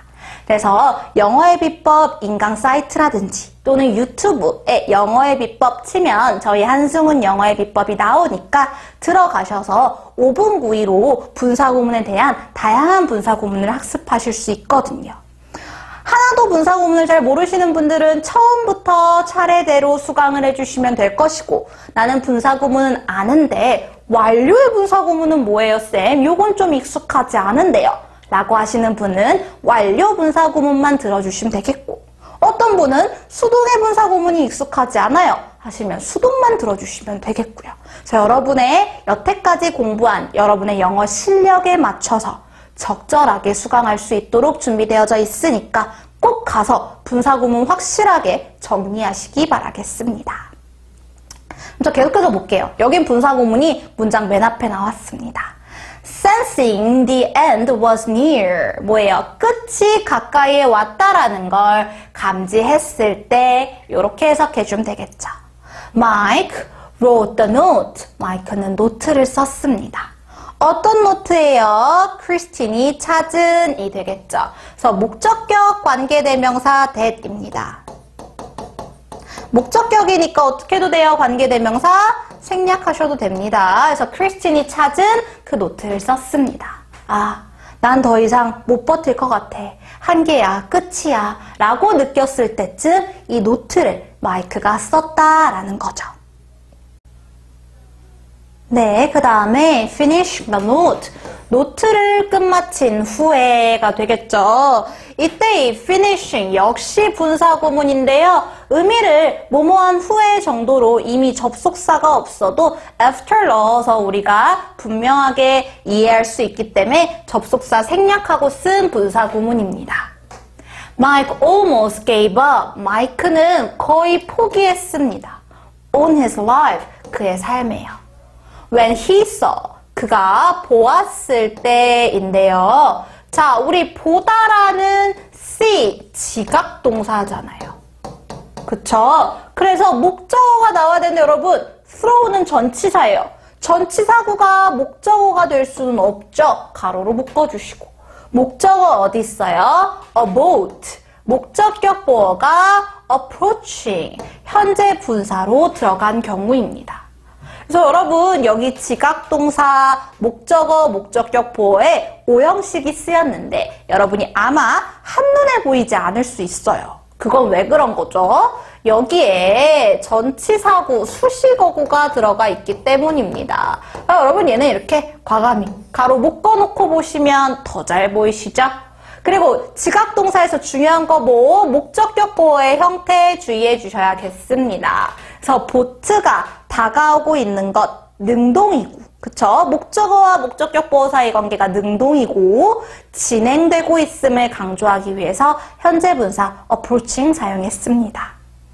그래서 영어의 비법 인강 사이트라든지 또는 유튜브에 영어의 비법 치면 저희 한승훈 영어의 비법이 나오니까 들어가셔서 오 분 구이로 분사구문에 대한 다양한 분사구문을 학습하실 수 있거든요. 하나도 분사구문을 잘 모르시는 분들은 처음부터 차례대로 수강을 해주시면 될 것이고 나는 분사구문은 아는데 완료의 분사구문은 뭐예요, 쌤? 요건 좀 익숙하지 않은데요. 라고 하시는 분은 완료 분사구문만 들어주시면 되겠고 어떤 분은 수동의 분사구문이 익숙하지 않아요 하시면 수동만 들어주시면 되겠고요. 그래서 여러분의 여태까지 공부한 여러분의 영어 실력에 맞춰서 적절하게 수강할 수 있도록 준비되어져 있으니까 꼭 가서 분사구문 확실하게 정리하시기 바라겠습니다. 저 계속해서 볼게요. 여긴 분사구문이 문장 맨 앞에 나왔습니다. Sensing the end was near. 뭐예요? 끝이 가까이에 왔다라는 걸 감지했을 때 이렇게 해석해주면 되겠죠. Mike wrote the note. 마이크는 노트를 썼습니다. 어떤 노트예요? 크리스틴이 찾은이 되겠죠. 그래서 목적격 관계대명사 that입니다. 목적격이니까 어떻게 해도 돼요? 관계대명사 생략하셔도 됩니다. 그래서 크리스틴이 찾은 그 노트를 썼습니다. 아, 난 더 이상 못 버틸 것 같아. 한계야, 끝이야 라고 느꼈을 때쯤 이 노트를 마이크가 썼다라는 거죠. 네, 그 다음에 finish the note. 노트를 끝마친 후에가 되겠죠. 이때 이 finishing 역시 분사구문인데요. 의미를 뭐뭐한 후에 정도로 이미 접속사가 없어도 after 넣어서 우리가 분명하게 이해할 수 있기 때문에 접속사 생략하고 쓴 분사구문입니다. Mike almost gave up. 마이크는 거의 포기했습니다. On his life. 그의 삶에요. When he saw, 그가 보았을 때인데요. 자, 우리 보다라는 see, 지각동사잖아요. 그쵸? 그래서 목적어가 나와야 되는데 여러분, throw는 전치사예요. 전치사구가 목적어가 될 수는 없죠. 가로로 묶어주시고. 목적어 어디 있어요? A boat. 목적격 보어가 approaching. 현재 분사로 들어간 경우입니다. 그래서 여러분 여기 지각동사, 목적어, 목적격 보어에 오형식이 쓰였는데 여러분이 아마 한눈에 보이지 않을 수 있어요. 그건 왜 그런 거죠? 여기에 전치사구, 수식어구가 들어가 있기 때문입니다. 그러니까 여러분 얘는 이렇게 과감히 가로 묶어놓고 보시면 더 잘 보이시죠? 그리고 지각동사에서 중요한 거 뭐? 목적격 보어의 형태 주의해 주셔야겠습니다. 그래서 보트가 다가오고 있는 것, 능동이고, 그쵸? 목적어와 목적격 보어 사이 관계가 능동이고 진행되고 있음을 강조하기 위해서 현재 분사 approaching 사용했습니다.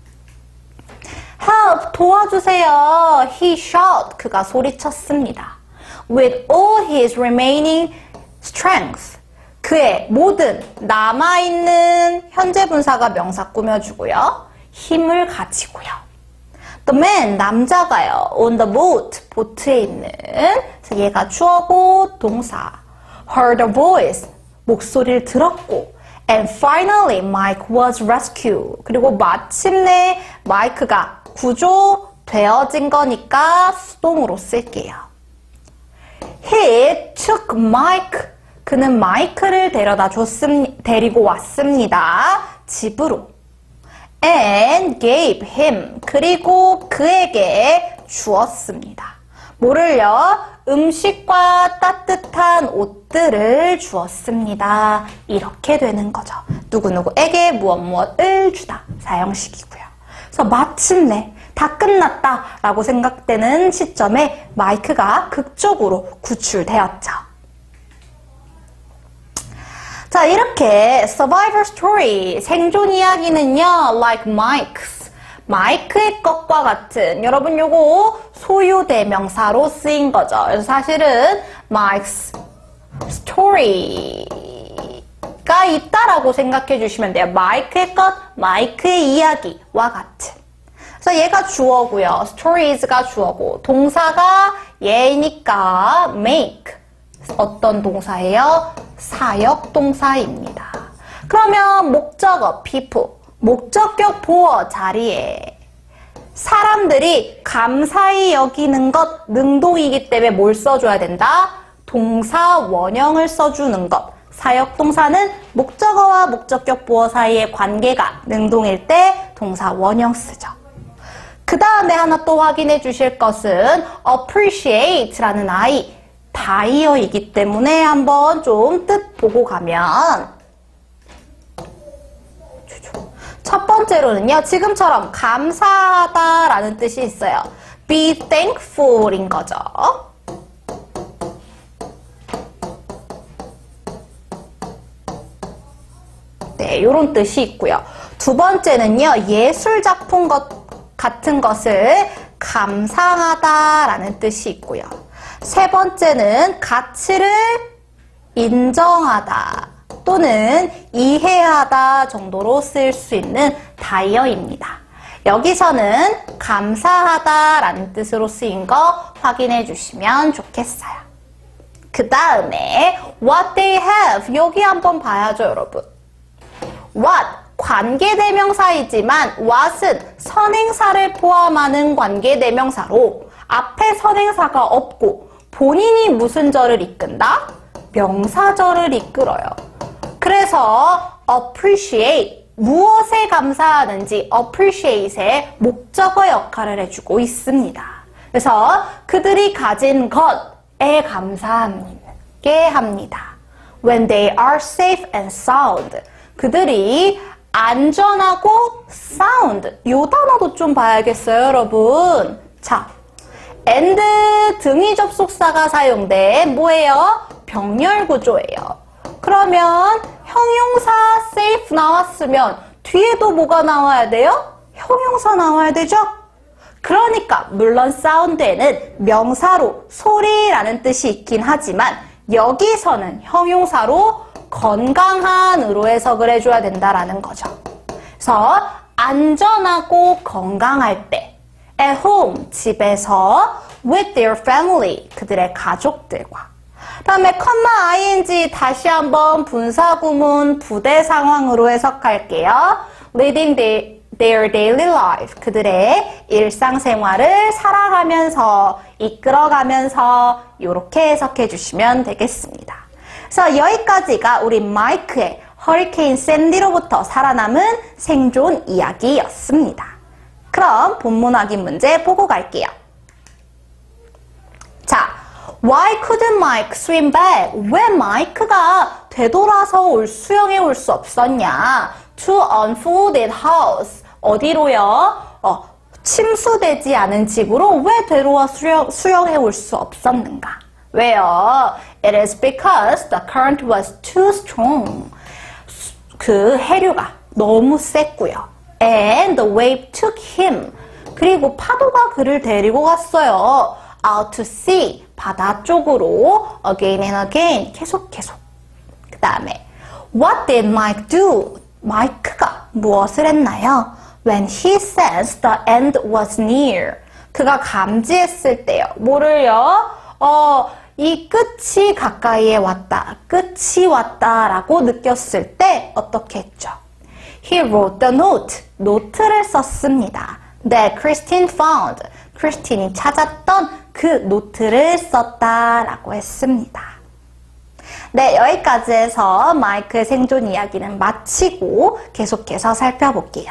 Help, 도와주세요. He shouted, 그가 소리쳤습니다. With all his remaining strength. 그의 모든 남아있는 현재 분사가 명사 꾸며주고요. 힘을 가지고요. The man, 남자가요. On the boat, 보트에 있는. 그래서 얘가 주어고 동사. Heard a voice, 목소리를 들었고. And finally, Mike was rescued. 그리고 마침내 마이크가 구조되어진 거니까 수동으로 쓸게요. He took Mike. 그는 마이크를 데려다 줬습니, 데리고 왔습니다. 집으로. And gave him. 그리고 그에게 주었습니다. 뭐를요? 음식과 따뜻한 옷들을 주었습니다. 이렇게 되는 거죠. 누구누구에게 무엇 무엇을 주다. 사형식이고요. 그래서 마침내 다 끝났다 라고 생각되는 시점에 마이크가 극적으로 구출되었죠. 자, 이렇게 survivor story, 생존 이야기는요, like Mike's, 마이크의 것과 같은, 여러분 요거 소유 대명사로 쓰인 거죠. 그래서 사실은 Mike's story가 있다라고 생각해 주시면 돼요. 마이크의 것, 마이크의 이야기와 같은. 그래서 얘가 주어고요. stories가 주어고, 동사가 얘니까 make. 어떤 동사예요? 사역 동사입니다. 그러면 목적어 people, 목적격 보어 자리에 사람들이 감사히 여기는 것 능동이기 때문에 뭘 써줘야 된다? 동사 원형을 써주는 것. 사역동사는 목적어와 목적격 보어 사이의 관계가 능동일 때 동사 원형 쓰죠. 그 다음에 하나 또 확인해 주실 것은 appreciate라는 I, 다이어이기 때문에 한번 좀 뜻 보고 가면 첫 번째로는요, 지금처럼 감사하다라는 뜻이 있어요. be thankful인 거죠. 네, 이런 뜻이 있고요. 두 번째는요, 예술작품 것, 같은 것을 감상하다라는 뜻이 있고요. 세 번째는 가치를 인정하다 또는 이해하다 정도로 쓸 수 있는 다이어입니다. 여기서는 감사하다라는 뜻으로 쓰인 거 확인해 주시면 좋겠어요. 그 다음에 what they have, 여기 한번 봐야죠, 여러분. what, 관계대명사이지만 what은 선행사를 포함하는 관계대명사로 앞에 선행사가 없고 본인이 무슨 절을 이끈다? 명사절을 이끌어요. 그래서 appreciate, 무엇에 감사하는지 appreciate의 목적어 역할을 해주고 있습니다. 그래서 그들이 가진 것에 감사하게 합니다. When they are safe and sound, 그들이 안전하고 sound, 요 단어도 좀 봐야겠어요, 여러분. 자, and 등위 접속사가 사용된 뭐예요? 병렬 구조예요. 그러면 형용사 safe 나왔으면 뒤에도 뭐가 나와야 돼요? 형용사 나와야 되죠? 그러니까 물론 sound에는 명사로 소리라는 뜻이 있긴 하지만 여기서는 형용사로 건강한으로 해석을 해줘야 된다라는 거죠. 그래서 안전하고 건강할 때 at home, 집에서 with their family, 그들의 가족들과 다음에 컴마 ing 다시 한번 분사구문 부대 상황으로 해석할게요. leading the, their daily life, 그들의 일상생활을 살아가면서 이끌어가면서 이렇게 해석해 주시면 되겠습니다. 그래서 여기까지가 우리 마이크의 허리케인 샌디로부터 살아남은 생존 이야기였습니다. 그럼 본문 확인 문제 보고 갈게요. 자, Why couldn't Mike swim back? 왜 마이크가 되돌아서 올 수영해 올 수 없었냐? To unfolded house. 어디로요? 어, 침수되지 않은 집으로 왜 되돌아 수영, 수영해 올 수 없었는가? 왜요? It is because the current was too strong. 그 해류가 너무 셌고요. And the wave took him. 그리고 파도가 그를 데리고 갔어요. Out to sea. 바다 쪽으로 again and again. 계속 계속. 그 다음에 What did Mike do? 마이크가 무엇을 했나요? When he sensed the end was near. 그가 감지했을 때요. 뭐를요? 어, 이 끝이 가까이에 왔다. 끝이 왔다라고 느꼈을 때 어떻게 했죠? He wrote the note. 노트를 썼습니다. That Christine found. 크리스틴이 찾았던 그 노트를 썼다라고 했습니다. 네, 여기까지 해서 마이크의 생존 이야기는 마치고 계속해서 살펴볼게요.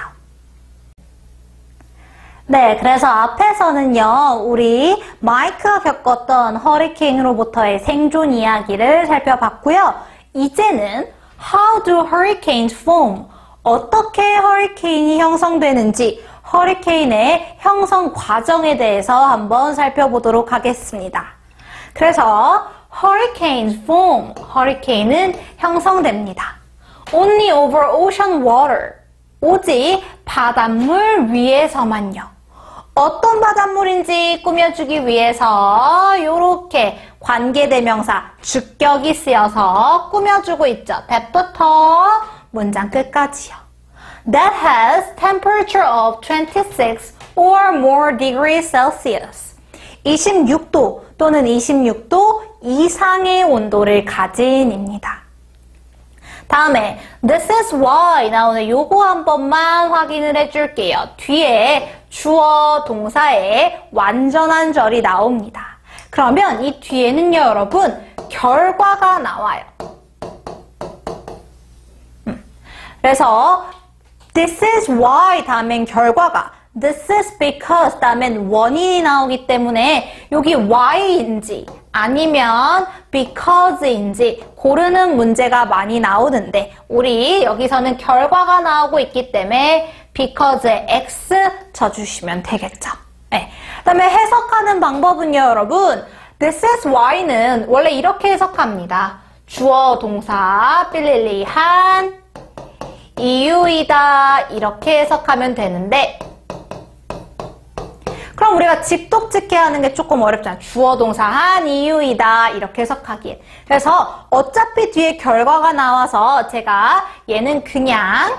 네, 그래서 앞에서는요, 우리 마이크가 겪었던 허리케인으로부터의 생존 이야기를 살펴봤고요. 이제는 How do hurricanes form? 어떻게 허리케인이 형성되는지 허리케인의 형성 과정에 대해서 한번 살펴보도록 하겠습니다. 그래서 hurricanes form, 허리케인은 형성됩니다. Only over ocean water, 오직 바닷물 위에서만요. 어떤 바닷물인지 꾸며주기 위해서 이렇게 관계대명사 주격이 쓰여서 꾸며주고 있죠. that부터 문장 끝까지요. That has temperature of twenty-six or more degrees Celsius. 이십육 도 또는 이십육 도 이상의 온도를 가진입니다. 다음에 this is why 나오는 요거 한 번만 확인을 해줄게요. 뒤에 주어 동사의 완전한 절이 나옵니다. 그러면 이 뒤에는요, 여러분, 결과가 나와요. 음. 그래서 this is why 다음엔 결과가 this is because 다음엔 원인이 나오기 때문에 여기 why인지 아니면 because인지 고르는 문제가 많이 나오는데 우리 여기서는 결과가 나오고 있기 때문에 because에 X 쳐주시면 되겠죠. 네. 그 다음에 해석하는 방법은요, 여러분. This is why는 원래 이렇게 해석합니다. 주어, 동사, 삐리리한 이유이다 이렇게 해석하면 되는데 그럼 우리가 직독직해야 하는 게 조금 어렵잖아. 주어 동사 한 이유이다 이렇게 해석하기에. 그래서 어차피 뒤에 결과가 나와서 제가 얘는 그냥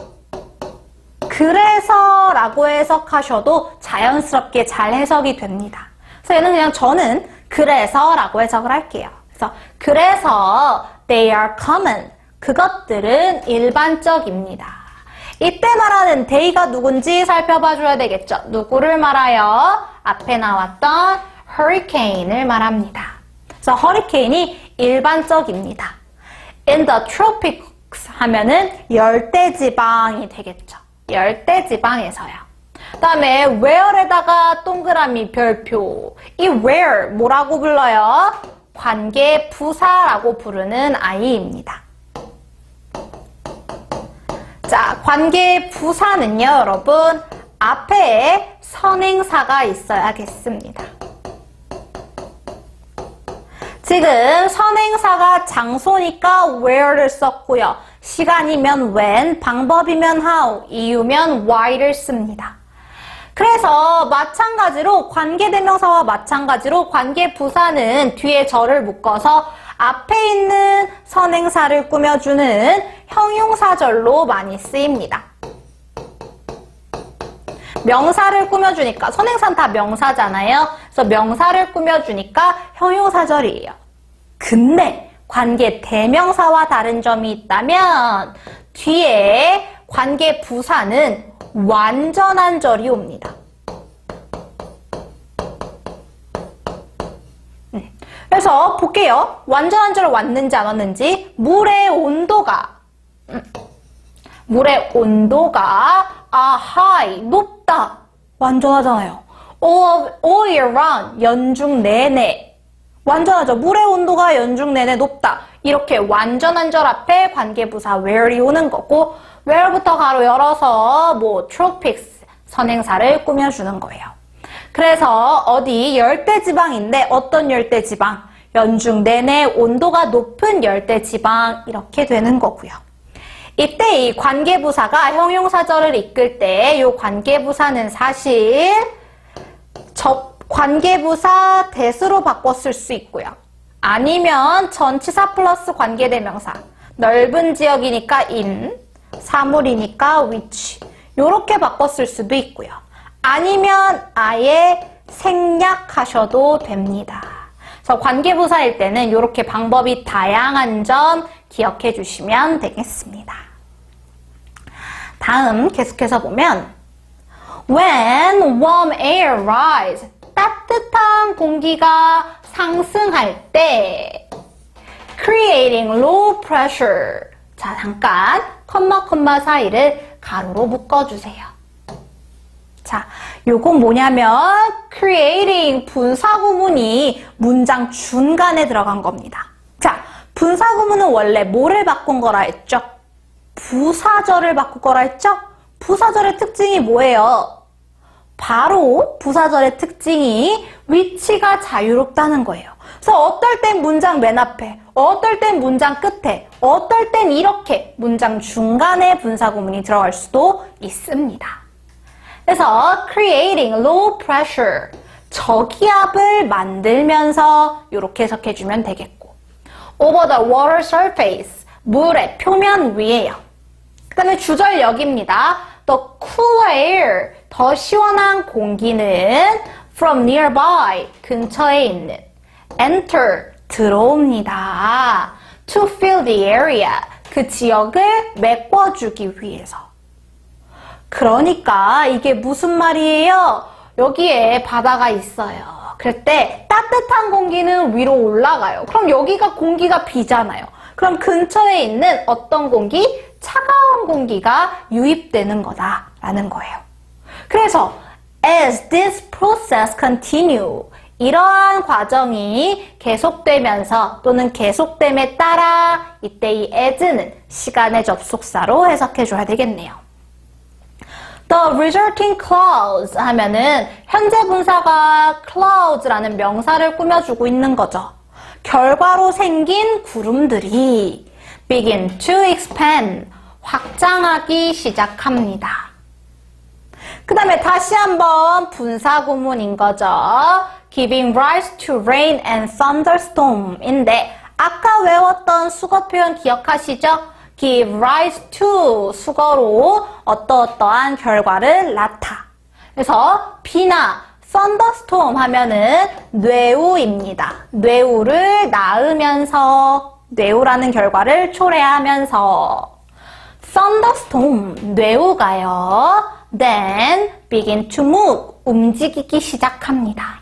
그래서 라고 해석하셔도 자연스럽게 잘 해석이 됩니다. 그래서 얘는 그냥 저는 그래서 라고 해석을 할게요. 그래서 그래서 they are common. 그것들은 일반적입니다. 이때 말하는 they가 누군지 살펴봐줘야 되겠죠. 누구를 말하여? 앞에 나왔던 hurricane을 말합니다. 그래서 hurricane이 일반적입니다. in the tropics 하면은 열대지방이 되겠죠. 열대지방에서요. 그 다음에 where에다가 동그라미 별표. 이 where 뭐라고 불러요? 관계부사라고 부르는 아이입니다. 자, 관계부사는요, 여러분, 앞에 선행사가 있어야겠습니다. 지금 선행사가 장소니까 where를 썼고요. 시간이면 when, 방법이면 how, 이유면 why를 씁니다. 그래서 마찬가지로 관계대명사와 마찬가지로 관계부사는 뒤에 절을 묶어서 앞에 있는 선행사를 꾸며주는 형용사절로 많이 쓰입니다. 명사를 꾸며주니까 선행사는 다 명사잖아요. 그래서 명사를 꾸며주니까 형용사절이에요. 근데 관계대명사와 다른 점이 있다면 뒤에 관계부사는 완전한 절이 옵니다. 그래서 볼게요. 완전한 절 왔는지 안 왔는지. 물의 온도가 음, 물의 온도가 아, high, 높다. 완전하잖아요. all, all year round, 연중 내내. 완전하죠. 물의 온도가 연중 내내 높다. 이렇게 완전한 절 앞에 관계부사 where이 오는 거고 where부터 가로 열어서 뭐 tropics 선행사를 꾸며주는 거예요. 그래서 어디 열대지방인데 어떤 열대지방? 연중 내내 온도가 높은 열대지방 이렇게 되는 거고요. 이때 이 관계부사가 형용사절을 이끌 때 이 관계부사는 사실 접 관계부사 대수로 바꿔 쓸 수 있고요. 아니면 전치사 플러스 관계대명사. 넓은 지역이니까 in, 사물이니까 which. 요렇게 바꿔 쓸 수도 있고요. 아니면 아예 생략하셔도 됩니다. 그래서 관계부사일 때는 이렇게 방법이 다양한 점 기억해 주시면 되겠습니다. 다음 계속해서 보면 When warm air rise, 따뜻한 공기가 상승할 때 creating low pressure. 자, 잠깐 컴마 컴마 사이를 가로로 묶어주세요. 자, 요건 뭐냐면 creating 분사구문이 문장 중간에 들어간 겁니다. 자, 분사구문은 원래 뭐를 바꾼 거라 했죠? 부사절을 바꾼 거라 했죠? 부사절의 특징이 뭐예요? 바로 부사절의 특징이 위치가 자유롭다는 거예요. 그래서 어떨 땐 문장 맨 앞에, 어떨 땐 문장 끝에, 어떨 땐 이렇게 문장 중간에 분사구문이 들어갈 수도 있습니다. 그래서 creating low pressure, 저기압을 만들면서 이렇게 해석해주면 되겠고 over the water surface, 물의 표면 위에요. 그 다음에 주절 여기입니다. The cool air, 더 시원한 공기는 from nearby, 근처에 있는 enter, 들어옵니다. to fill the area, 그 지역을 메꿔주기 위해서. 그러니까 이게 무슨 말이에요? 여기에 바다가 있어요. 그럴 때 따뜻한 공기는 위로 올라가요. 그럼 여기가 공기가 비잖아요. 그럼 근처에 있는 어떤 공기? 차가운 공기가 유입되는 거다라는 거예요. 그래서 as this process continue, 이러한 과정이 계속되면서 또는 계속됨에 따라 이때 이 as는 시간의 접속사로 해석해줘야 되겠네요. The resulting clouds 하면은 현재 분사가 clouds라는 명사를 꾸며주고 있는 거죠. 결과로 생긴 구름들이 begin to expand, 확장하기 시작합니다. 그 다음에 다시 한번 분사 구문인 거죠. Giving rise to rain and thunderstorm인데 아까 외웠던 수거 표현 기억하시죠? Give rise to 수거로 어떠어떠한 결과를 낳다. 그래서 비나 thunderstorm 하면은 뇌우입니다. 뇌우를 낳으면서 뇌우라는 결과를 초래하면서 thunderstorm 뇌우가요. Then begin to move 움직이기 시작합니다.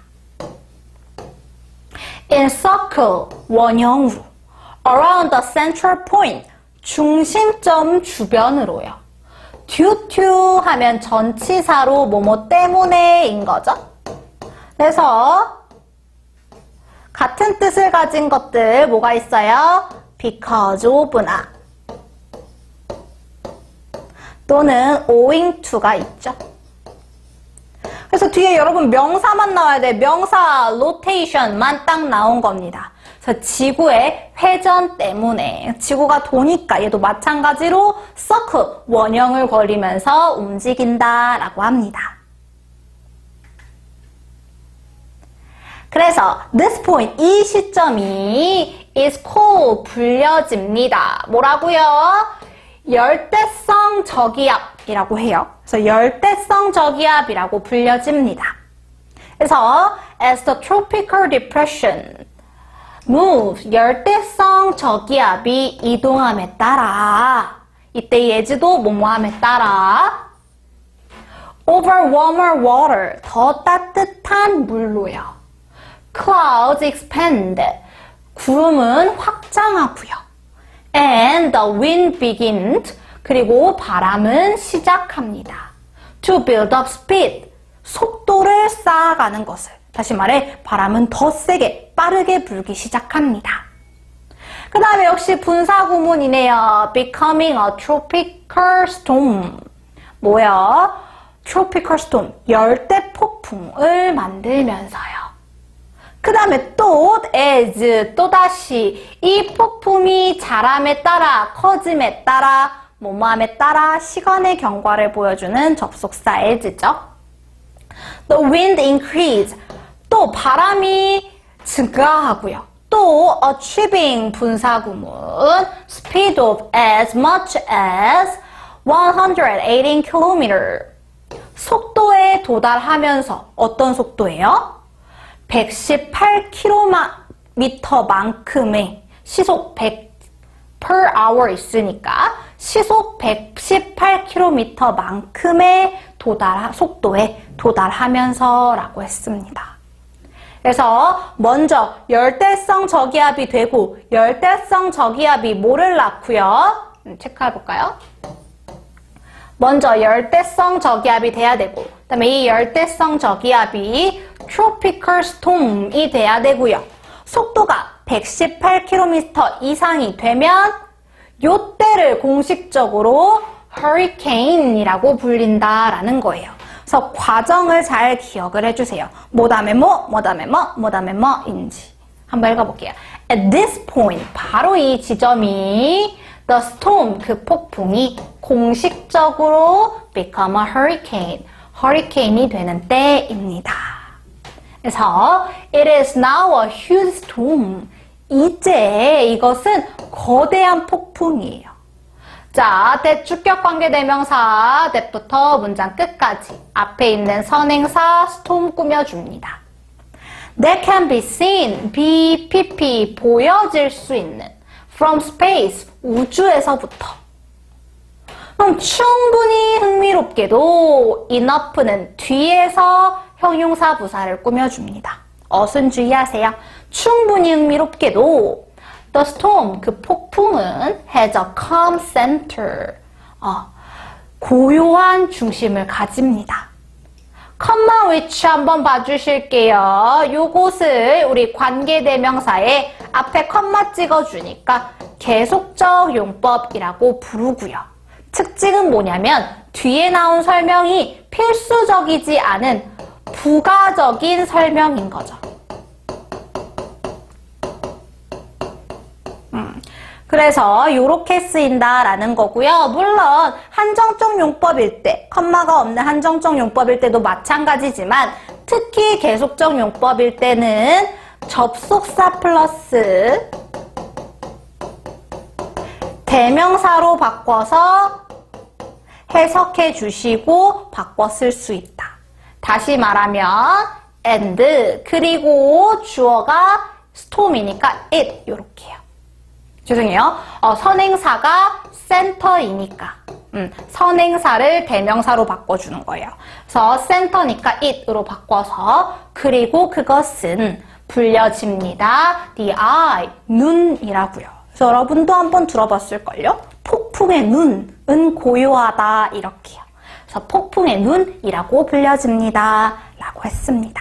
In circle 원형으로 around the central point 중심점 주변으로요. due to 하면 전치사로 뭐뭐 때문에인 거죠. 그래서 같은 뜻을 가진 것들 뭐가 있어요? because of나 또는 owing to가 있죠. 그래서 뒤에 여러분 명사만 나와야 돼. 명사 rotation만 딱 나온 겁니다. 그래서 지구의 회전 때문에 지구가 도니까 얘도 마찬가지로 circle 원형을 그리면서 움직인다라고 합니다. 그래서 this point 이 시점이 is called 불려집니다. 뭐라고요? 열대성 저기압이라고 해요. 그래서 열대성 저기압이라고 불려집니다. 그래서 as the tropical depression move 열대성 저기압이 이동함에 따라 이때 예지도 뭐뭐함에 따라 over warmer water 더 따뜻한 물로요. clouds expand 구름은 확장하고요. and the wind begins 그리고 바람은 시작합니다. to build up speed 속도를 쌓아가는 것을 다시 말해 바람은 더 세게 빠르게 불기 시작합니다. 그 다음에 역시 분사 구문이네요. becoming a tropical storm 뭐야? tropical storm 열대 폭풍을 만들면서요. 그 다음에 또 as 또다시 이 폭풍이 자람에 따라 커짐에 따라 뭐뭐함에 따라 시간의 경과를 보여주는 접속사 as죠. The wind increase 또 바람이 증가하고요. 또 achieving 분사 구문 speed of as much as one hundred eighteen kilometers 속도에 도달하면서 어떤 속도예요? 백십팔 킬로미터만큼의 시속 백 per hour 있으니까 시속 백십팔 킬로미터만큼의 도달 속도에 도달하면서 라고 했습니다. 그래서 먼저 열대성 저기압이 되고 열대성 저기압이 뭐를 낳고요? 음, 체크해 볼까요? 먼저 열대성 저기압이 돼야 되고 그 다음에 이 열대성 저기압이 tropical storm이 돼야 되고요. 속도가 백십팔 킬로미터 이상이 되면 요때를 공식적으로 hurricane이라고 불린다라는 거예요. 그래서 과정을 잘 기억을 해주세요. 뭐 다음에 뭐, 뭐 다음에 뭐, 뭐 다음에 뭐인지 한번 읽어볼게요. At this point, 바로 이 지점이 the storm, 그 폭풍이 공식적으로 become a hurricane, hurricane이 되는 때입니다. 그래서 it is now a huge storm. 이제 이것은 거대한 폭풍이에요. 자, that 주격 관계대명사 that부터 문장 끝까지 앞에 있는 선행사 storm 꾸며줍니다. That can be seen, be, pp 보여질 수 있는 from space, 우주에서부터. 그럼 충분히 흥미롭게도 enough는 뒤에서 형용사 부사를 꾸며줍니다. 어순 주의하세요. 충분히 흥미롭게도 the storm, 그 폭풍은 has a calm center, 어, 고요한 중심을 가집니다. 컴마 which 한번 봐주실게요. 요것을 우리 관계대명사에 앞에 컴마 찍어주니까 계속적 용법이라고 부르고요. 특징은 뭐냐면 뒤에 나온 설명이 필수적이지 않은 부가적인 설명인 거죠. 음, 그래서 이렇게 쓰인다라는 거고요. 물론 한정적 용법일 때, 컴마가 없는 한정적 용법일 때도 마찬가지지만 특히 계속적 용법일 때는 접속사 플러스 대명사로 바꿔서 해석해 주시고 바꿔 쓸 수 있다. 다시 말하면 and 그리고 주어가 storm이니까 it 이렇게요. 죄송해요. 어, 선행사가 center이니까 음, 선행사를 대명사로 바꿔주는 거예요. 그래서 center니까 it으로 바꿔서 그리고 그것은 불려집니다. the eye, 눈이라고요. 그래서 여러분도 한번 들어봤을걸요? 폭풍의 눈은 고요하다 이렇게요. 그래서 폭풍의 눈이라고 불려집니다. 라고 했습니다.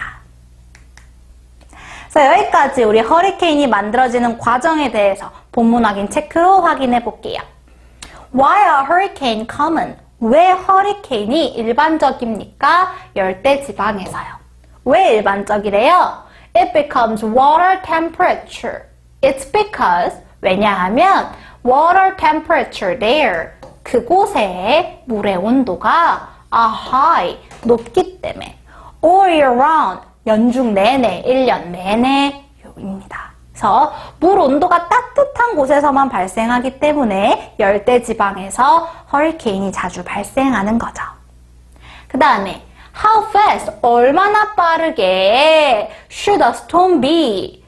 그래서 여기까지 우리 허리케인이 만들어지는 과정에 대해서 본문 확인 체크로 확인해 볼게요. Why are hurricane common? 왜 허리케인이 일반적입니까? 열대지방에서요. 왜 일반적이래요? It becomes water temperature. It's because 왜냐하면 water temperature there 그곳의 물의 온도가 are high 높기 때문에 all year round 연중 내내 일 년 내내 입니다. 그래서 물 온도가 따뜻한 곳에서만 발생하기 때문에 열대지방에서 허리케인이 자주 발생하는 거죠. 그 다음에 how fast 얼마나 빠르게 should a storm be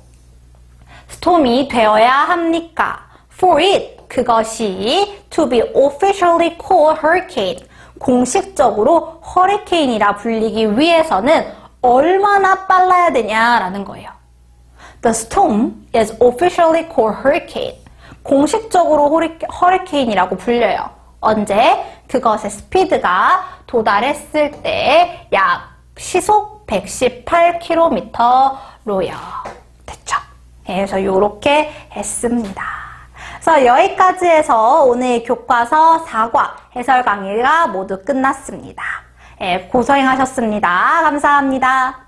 스톰이 되어야 합니까? For it, 그것이 to be officially called hurricane, 공식적으로 허리케인이라 불리기 위해서는 얼마나 빨라야 되냐라는 거예요. The storm is officially called hurricane. 공식적으로 허리케인이라고 불려요. 언제? 그것의 스피드가 도달했을 때 약 시속 백십팔 킬로미터로요. 됐죠? 네, 그래서 이렇게 했습니다. 그래서 여기까지 해서 오늘 교과서 사 과 해설 강의가 모두 끝났습니다. 네, 고생하셨습니다. 감사합니다.